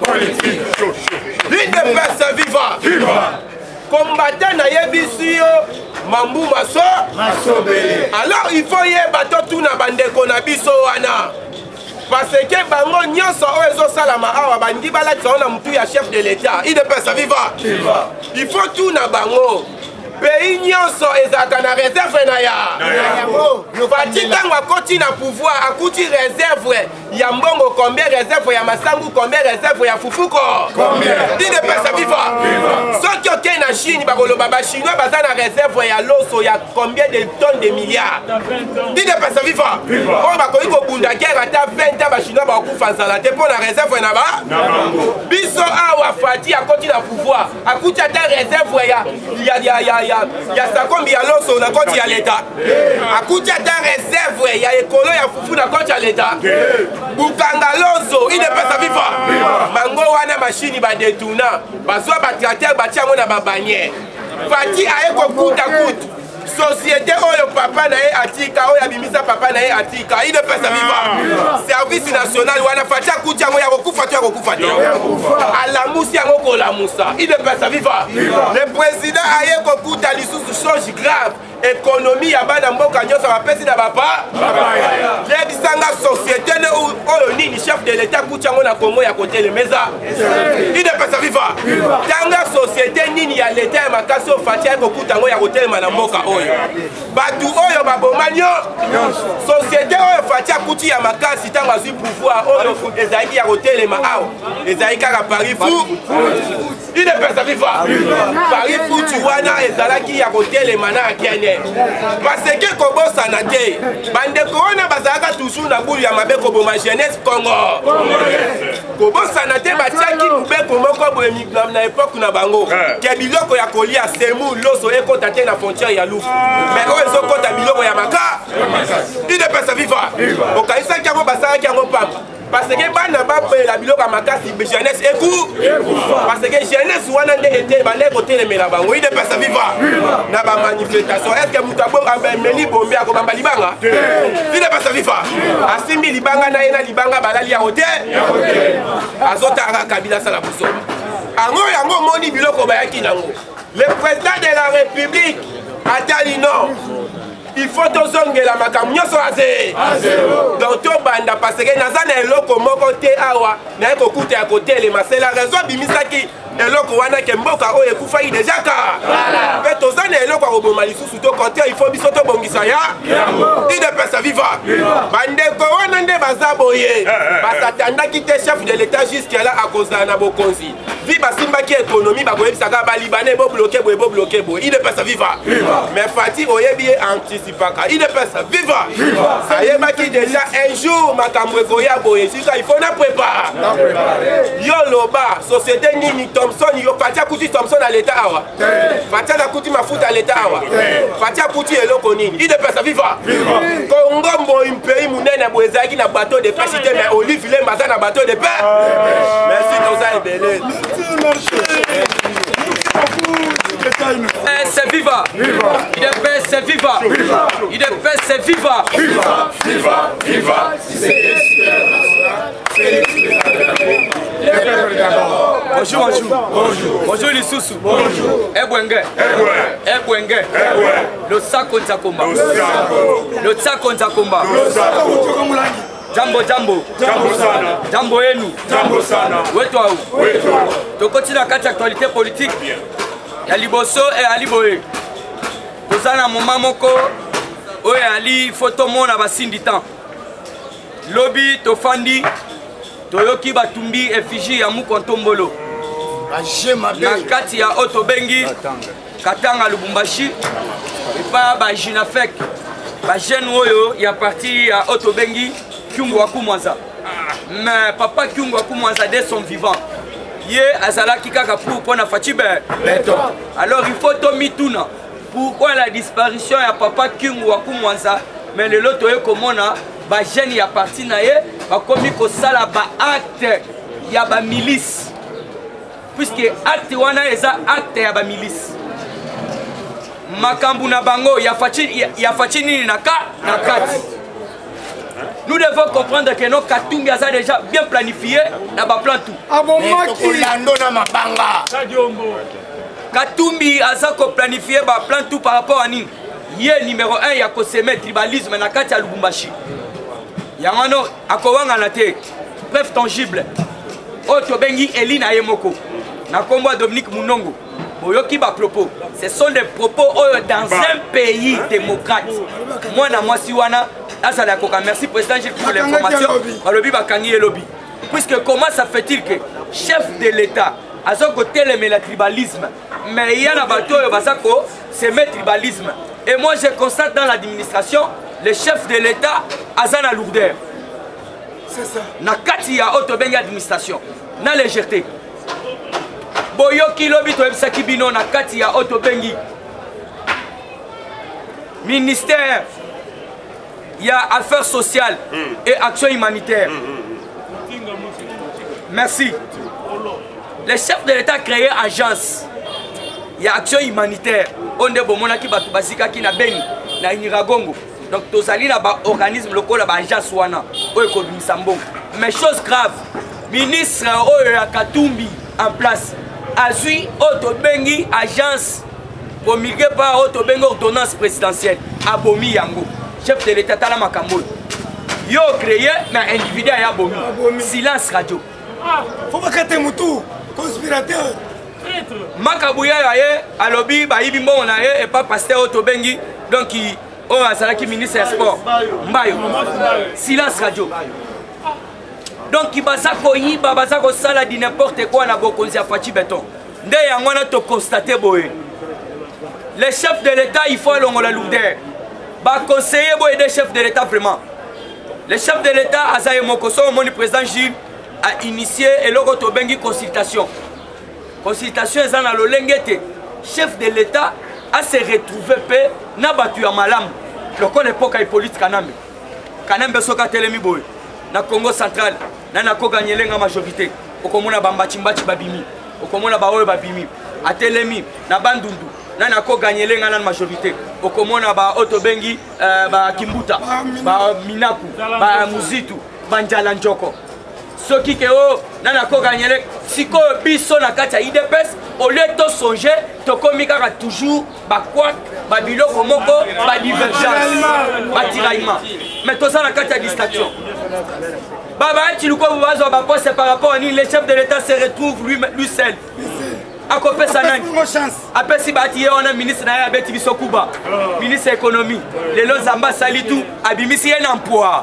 ide pesa viva combattant na yebisi yo Mambu Maso Masobele. Alors il faut yeba to tuna bandeko na biso wana parce que bango nyonso oyo ezosalama awa bandi balatisa na mutu ya chef de l'état il ne peut sa viva il faut tuna bango pays nyonso ezalaka na réserve na ya Fati ntango akoti na pouvoir akuti réserve ya mbongo combien réserve ya masangu combien réserve ya fufuko il ne peut sa viva soki oke na Chine bakoloba bachinois baza na réserve ya loso ya combien de tonnes de milliards il ne peut sa viva oyo bakoki kobunda guerre ata vingt ans bachinois bakokufa nzala te mpo na réserve na ba biso awa Fati akoti na pouvoir akuti ata réserve ya ya ya ya ya sakombi ya loso na koti ya leta akuti ata réserve ya ekolo ya fufu na koti ya leta bukanga loso ide pesa viva bango wana machine ba detuna bazwa ba tracteur batia ngo na ba bannière Fati aye kokuta kutu société oyo papa na ye atika oyo abimisa papa na ye atika ide pesa viva service national wana Fati akuti yango ya kokufa to ya kokufa te alamusi yango kolamusa ide pesa viva le président aye kokuta lisusu chose grave économie ya bana mboka nyonso bapesi na bapa yebisanga société oyo nini chef de l'état akuti yango na Congo ya kotelemeza ide pesa viva tanga société nini ya l'état ya makasi oyo Fati aye kokuta yango ya kotelema na mboka oyo batu oyo babomani société oyo Fati akuti ya makasi ntango azwi pouvoir oyo ezalaki ya kotelema awa ezalaki kaka Paris fou ide pesa viva Paris fou wana ezalaki ya kotelema na akene parce que kobosana te bandeko wana bazalaka toujours na bulu ya mabe koboma jeunesse Congo kobosana te batiaki kubeko moko boye na époque na bango ke biloko ya kolia semu loso ekota te na frontière ya lufu mais oyo ezokota biloko ya maka ide pesa viva okanisaki yango basalaki yango pamba parce que bana bapela biloko ya makasi jeunesse eku parce que jeunesse wana nde ete bande kotelemela bango ide pesa viva na bamanifestation est ce que mutu ameli bombe akobamba libanga ide pesa viva asimbi libanga na ye na libanga balali yango te azotaka Kabila asala busoba ango yango moni biloko bayaki nango le président de la république atali non il faut tozongela makambo nyonso aze donc tobanda parce que naza na eloko moko te awa naye kokuta ya kotelema c'est la raison bimisaki eloko wana ke mboka oyo ekufaki deja ka mpe toza na eloko ya koboma lisusu tokote il faut biso tobongisa ya ide pesa viva bandeko wana nde baza boye basatandaki te chef de l'état jusque là akozala na bokonzi vi basimbaki économie bakoyebisaka balibane bobloke boye bobloke boye ide pesa viva mais Fati oyebi ye anticipaka ide pesa viva ayebaki deja un jour makambo ekoya boye sika il faut na prépare yo loba société nini Thompson yo Fati akuti Thompson à l'état awa Fati akuti mafuta à l'état awa Fati akuti eloko nini ide pesa viva Congo mbo impei munene bo ezaki na bateau de pêche te mais Olive le maza na bateau de pêche merci toza ebele c'est viva il est paix c'est viva il est paix c'est viva viva viva viva bonjour bonjour bonjour bonjour lisusu bonjour ebwenge ebwenge le sako nzakomba le sako nzakomba jambo jambo jambo sana jambo yenu jambo sana wetu au wetu tokoti na kati actualité politique ya liboso eyali boye toza na moma moko oyo eyali fo tomona basindi temps lobi tofandi toyoki batumbi effigie ya Mukontombolo na kati ya oyo tobengi Katanga Lubumbashi epa bajinafek bajeune oyo ya parti ya oyo tobengi Kyungu Wakumwanza. Mais papa Kyungu Wakumwanza dès son vivant ye azalaki kaka pour pona faci beton. Alors il faut to mituna pourquoi la disparition ya papa Kyungu Wakumwanza, mais le lot toye komona ba jeune ya parti na ye bakomi kosala ba acte ya ba milice, puisque acte wana eza acte ya ba milice makambu na bango ya faci ya faci nini naka nakati. Nous devons comprendre que nos Katumbi a déjà bien planifié dans le plan tout. Katumbi a planifié le plan tout par rapport à nous. Yé numéro un, il y a le tribalisme dans le Lubumbashi. Il y a un akowanga na te preuve tangible. Oto bengi Elina Yemoko. Na combat Dominique Munongo. Boyoki ba propos. Ce sont des propos dans un pays démocrate. Moi na moi si wana merci président Gilles pour l'information. Puisque comment ça fait-il que chef de l'État a son côté le tribalisme, mais il y a un bateau c'est le tribalisme. Et moi je constate dans l'administration le chef de l'État a une lourdeur. C'est ça. Na kati ya autobengi administration, na légèreté. Boyoki lobi to ebisaki bino na kati ya autobengi ministère. Il y a affaires sociales mm. et actions humanitaires. Mm, mm, mm. Merci. Le chef de l'État a créé une agence. Il y a action humanitaire. On est bon, on a qui va tout basique qui na beni na Niragongo. Donc tous ali na ba organisme local ba agence wana o ekobi sambo. Mais chose grave, ministre o ya Katumbi en place. Azui auto bengi agence promulguée par auto bengi ordonnance présidentielle abomi yango. Chef de l'État tala makambo yo créé mais individu ya bomi silence radio. Ah, faut pas kate mutu conspirateur makabuya ya ye alobi ba yibi mbongo na ye et pas pasteur Otobengi donc il o azalaki ministre ya sport Mbayo silence radio. Donc il baza ko yiba baza ko sala di n'importe quoi na bokonzi ya faci beton nde yango na to constater boye le chef de l'État il faut longola lourdeur. Bah conseiller pour aider le chef de l'État vraiment. Le chef de l'État, Azaye Mokoso, mon président Gilles, a initié et le Rotobengi consultation. Consultation est dans le Lengete. Chef de l'État a se retrouvé pe na batu ya malam. Le kon époque ay politique kanambe. Kanambe soka telemi boy. Na Congo central, na na ko gagner la majorité. Okomona bambachi mbachi babimi. Okomona baoyo babimi. A telemi na bandundu. Nana ko gagner la majorité. Okomona ba Otobengi euh, ba Kimbuta, ba Minaku, ba Muzitu, ba Njala Njoko. Soki ke o nana ko gagner siko biso na kati ya I D P S au lieu de songer to komika toujours ba quoi ba biloko moko ba divergence ba tiraillement. Mais tout ça na kati ya distraction. Baba tu luko bazo ba poste par rapport à ni le chef de l'État se retrouve lui lui seul. Akopé sanani après si bati on a ministre na ya beti biso kuba ministre économie les lots zamba salitu abimisi un emploi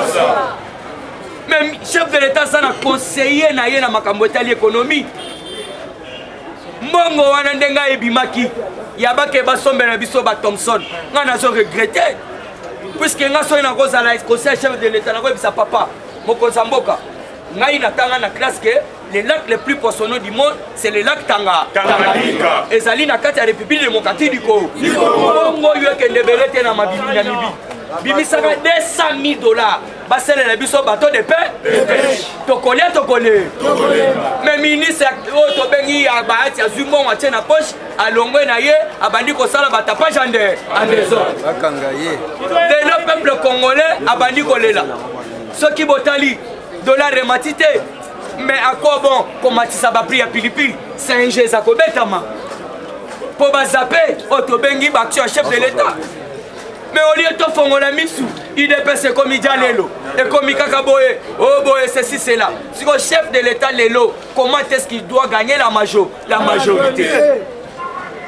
même chef de l'État ça na conseiller na ye na makambo etali économie mbongo wana ndenga ebimaki ya bake basombela biso ba Thompson nga nazo regretter puisque nga so na kozala conseiller chef de l'État na ko bisa papa mokonza mboka ngai natanga na classe que les lacs les plus poissonneux du monde, c'est le lac Tanga. Tanganyika. Et Zali na kati ya République démocratique du Congo. Congo yo ke ndebelete na mabimi na mibi. Bimi saka deux cent mille dollars. Basele na biso bateau de pêche. Tokole tokole. Mais ministre Otobengi ya baati ya Zumbo wa tena poche alongwe na ye abandi ko sala batapage en désordre. Bakanga ye. Le peuple congolais abandi kolela. Soki botali dollar rematité. Mais à quoi bon, comme ça va prier à Pilipili, c'est un geste à Kobetama. Pour bazapper, Otobengi, action chef de l'État. Mais au lieu de faire mon misu, il dépasse comme il dit Lélo. Et comme il Kakaboye, oh boy, ceci, c'est là. Si le chef de l'État, Lélo, comment est-ce qu'il doit gagner la, major, la majorité?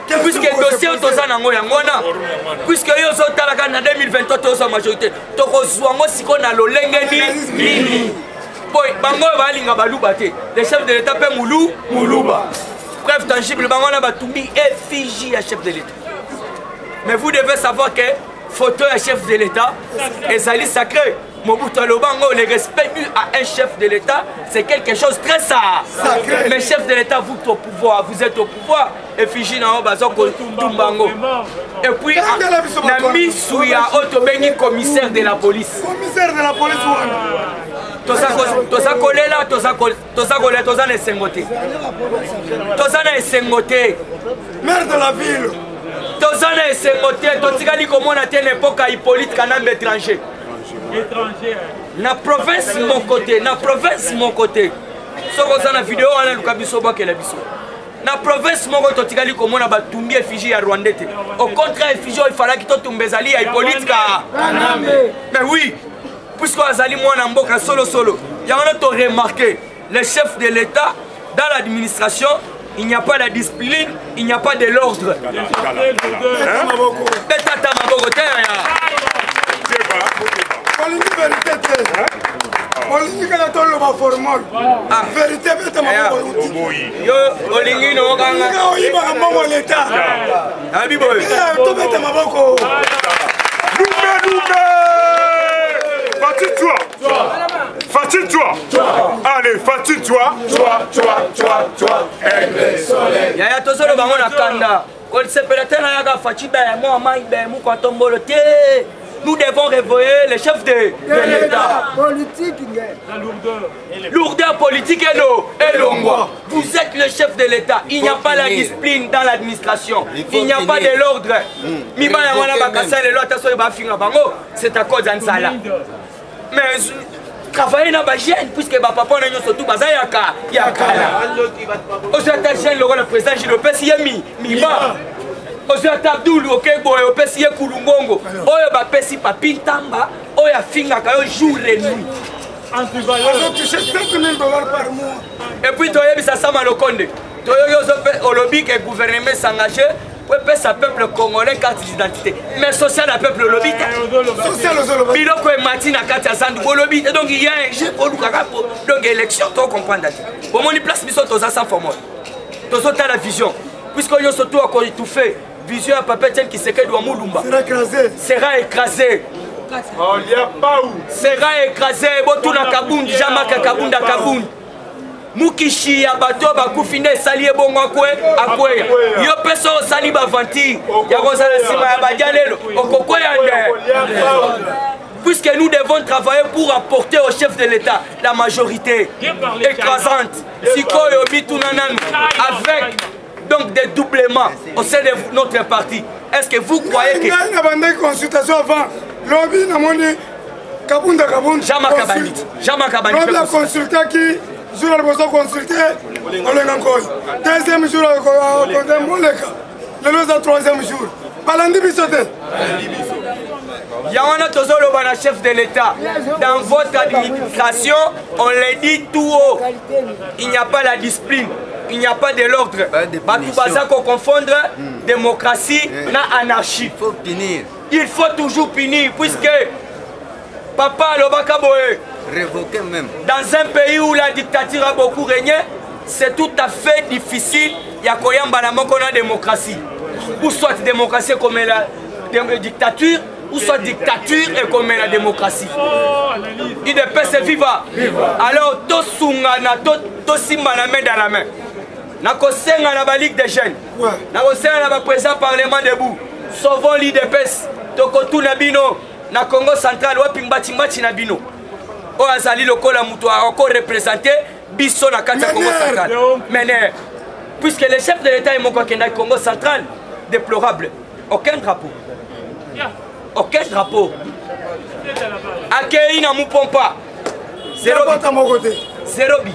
puisque dossier toza nango yango wana puisque yo ozotalaka na deux mille vingt-trois tozwa majorité tokozwa ngo sikoyo na lolenge nini boy bango balinga baluba te le chef de l'état mpe mulu muluba preuve tangible bango wana batumbi effigie ya chef de l'état mais vous devez savoir que photo ya chef de l'état ezali sacré Mobutu Alobango, le respect dû à un chef de l'état c'est quelque chose de très sacré. Mais chef de l'état vous êtes au pouvoir, vous êtes au pouvoir effigie na bazoko tumbango et puis na misu ya otobengi commissaire de la police commissaire de la police toza kolela toza kolela toza na esengo te toza na esengo te maire de la ville toza na esengo te totikali komona te na époque ya Hippolyte Kanambe étranger na province mon côté na province mon côté soko oza na video wana luka biso bakela biso na province moko totikali komona batumbi effigie ya Rwanda te au contraire effigie il fallait que totumba ezali ya Hippolyte Kanambe mais oui puisque azali mwana mboka solo solo yango to remarqué le chef de l'état dans l'administration il n'y a pas de discipline il n'y a pas de l'ordre betata maboko te olingi vérité te olingi kaka toloba formol vérité beta maboko yo olingi no kanga oyibaka mbongo l'état abi boy to beta maboko Fatigue-toi. Fatigue-toi. Allez, fatigue-toi. Toi, toi, toi, toi. Yaya tozolo bango na kanda. Ko sepela tena yaka fatiba ya mo mai be mu kwa tombolo te. Nous devons réveiller le chef de, de l'État. Politique, la lourdeur. Lourdeur politique et l'eau. Et l'ongwa. Vous êtes le chef de l'État. Il n'y a pas la discipline dans l'administration. Il n'y a pas de l'ordre. C'est à cause d'un salaire. Mais travailler dans la gêne, puisque papa n'a surtout pas yaka. Yaka. Aujourd'hui, le président Gilles Lopez Yemi. Miba. Aujourd'hui, Abdoul Okebo et Opesi Kulungongo. Oyo ba pesi papi tamba. Oya finga kayo jour et nuit. Ils ont touché cinq mille dollars par mois. Et puis, tu as ça Sama Lokonde. Tu as au lobby que le gouvernement s'engage pour faire peuple congolais carte d'identité. Mais social, le peuple lobby. Social, le lobby. Biloko et Martina carte à Sandu lobby. Donc, il y a un jeu pour nous. Donc, élection, tu comprends. Pour mon place, nous sommes sans formule. Tu as la vision. Puisque nous sommes tous à quoi tout fait. Vision à papa qui se quede à Moulumba. Sera écrasé. Sera écrasé. Oh, il n'y a pas où. Sera écrasé. Botuna Kabundi, Jamaka Kabunda Kabundi. Mukishi ya bato bakufine sali ebongo akwe akwe yo peso sali bavanti ya kozala sima ya badialelo okokoya nde. Puisque nous devons travailler pour apporter au chef de l'État la majorité écrasante sikoyo bitunananu avec donc des doublements au sein de notre parti. Est-ce que vous croyez que il y a une consultation avant lobby na moni Kabunda Kabunda Jamaka Banit Jamaka Banit lobby a consulté qui jour à besoin consulter on le encore deuxième jour on compte moleka le le troisième jour balandi bisote Yawana Tozolo Bana chef de l'État dans votre administration on le dit tout haut il n'y a pas la discipline il n'y a pas de l'ordre Batubaza qu'on confondre démocratie na anarchie il faut punir il faut toujours punir puisque Papa Lobaka Boé révoquer même. Dans un pays où la dictature a beaucoup régné, c'est tout à fait difficile. Il y a la démocratie. Ou soit démocratie comme la dictature, ou soit dictature et comme la démocratie. Il ne peut se vivre. Alors, tout sunga na tout simba la main dans la main. Nakosenga na ba ligue des jeunes. Nakosenga na ba président parlement debout. Sauvons l'I D P S. Tokotu na bino na Congo central wapi mbati mbati na bino. O azali lokola mutu a encore représenté biso na kati ya Congo central. Mais puisque le chef de l'État est mon candidat Congo central, déplorable. Aucun drapeau. Aucun drapeau. Accueilli na Mupompa. Zéro bi. Zéro bi.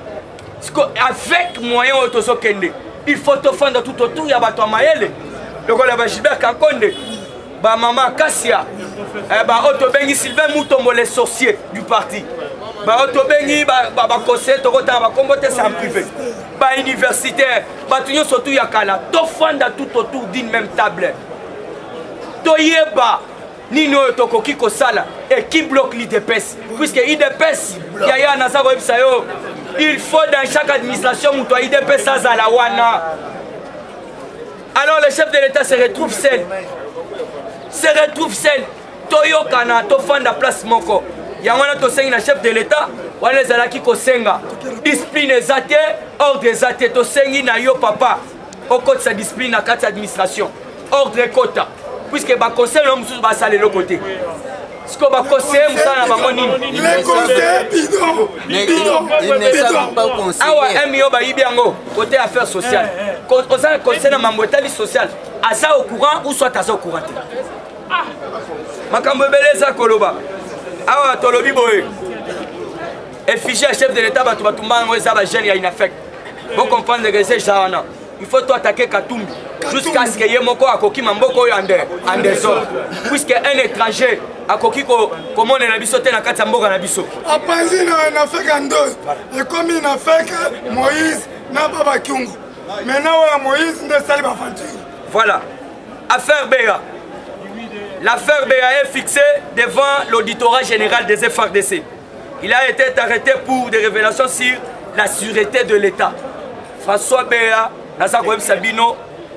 Avec moyen autoso kende, il faut te fendre tout autour ya bato mayele. Lokola ba Gilbert Kankonde. Ba Mama Kassia. Eh bah, Otobengi Sylvain Moutombo, les sorciers du parti. Bah, Otobengi, bah, bah, conseil, Togota, bah, combattre ça en privé. ba universitaire bato nyonso surtout ya kala tofanda tout autour d'une même table toyeba nini oyo tokoki kosala et qui bloque l'I D P S puisque I D P S yaya naza koyebisa yo il faut dans chaque administration moto ya I D P S azala wana. Alors le chef de l'État se retrouve seul se retrouve seul toyokana tofanda place moko yango wana tosengi na chef de l'État wana ezalaki kosenga discipline eza te ordre eza te tosengi na yo papa okotisa discipline na kati ya administration ordre ekota puisque baconseil no mosusu basala eloko te siko baconseiller mosala na bango nini awa un million bayibi yango côté affaires sociales ozala conseil na mambo etali social aza au courant ou soit aza au courant te makambo ebele eza koloba awa tolobi boye effigie ya chef de l'état bato batumba yango eza bagene ya inafect bo comprendre que c'est ça wana il faut to attaquer Katumbi jusqu'à ce que ye moko akoki mamboko oyo en désordre puisque un étranger akoki komonela biso te na kati ya mboka na biso apanzi na inafect andoz ekomi inafect Moïse na Baba Kiungu maintenant oyo Moïse nde esali baventure. Voilà affaire Béa. L'affaire Béa est fixée devant l'auditorat général des F R D C. Il a été arrêté pour des révélations sur la sûreté de l'État. François Béa, Nasa Koueb Sabino,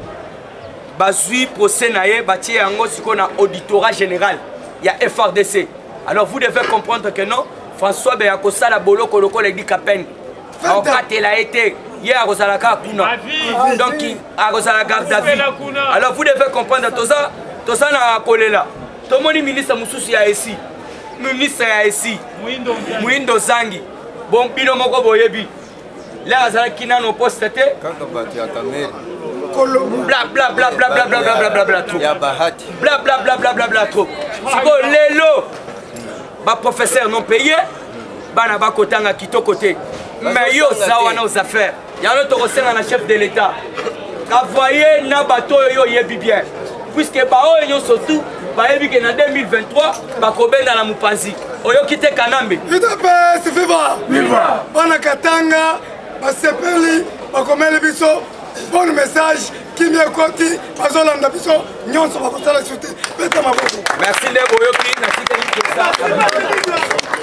Bazui, procès Naye, Bati Yango, Siko na auditorat général. Il y a F R D C. Alors vous devez comprendre que non, François Béa, Kosa la Bolo, Koloko, les Dikapen. En fait, il a été hier à Rosalaka Kuna. Donc, à Rosalaka David. Alors vous devez comprendre tout ça. Tout ça na kolela. Tout le monde ministre Moussousi ya ici. Ministre ya ici. Mouindo Zangi. Bon bino moko boyebi. Là azala kina no postete. Kaka batu ya kamera. Bla bla bla bla bla bla bla bla bla bla trop. Ya bahati. Bla bla bla bla bla bla trop. Siko lelo. Ba professeur non payé. Bana ba kotanga kitoko te. Mais yo zawana aux affaires. Ya no to kosenga na chef de l'État. Travailler na bato yo yebi bien. Puisque bao et surtout baebi que en deux mille vingt-trois bakobenda na mupanzi oyo kite kanambe I D P S viva viva bana katanga basepeli bakomeli biso bon message kimia koti bazolanda biso nyonso bakosala sute peta maboko. Merci de boyoki na kite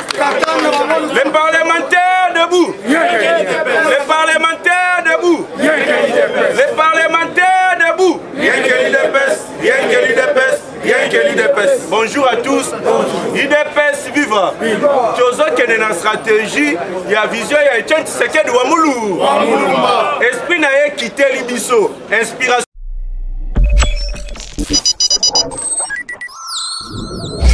les parlementaires debout, les parlementaires debout, les parlementaires debout. Rien que l'I D P S, rien que l'I D P S, rien que l'I D P S. Bonjour à tous. I D P S viva. Chose qui est dans la stratégie, il y a vision, il y a Etienne Tshisekedi Wamulu. Esprit n'a quitté Libiso. Inspiration.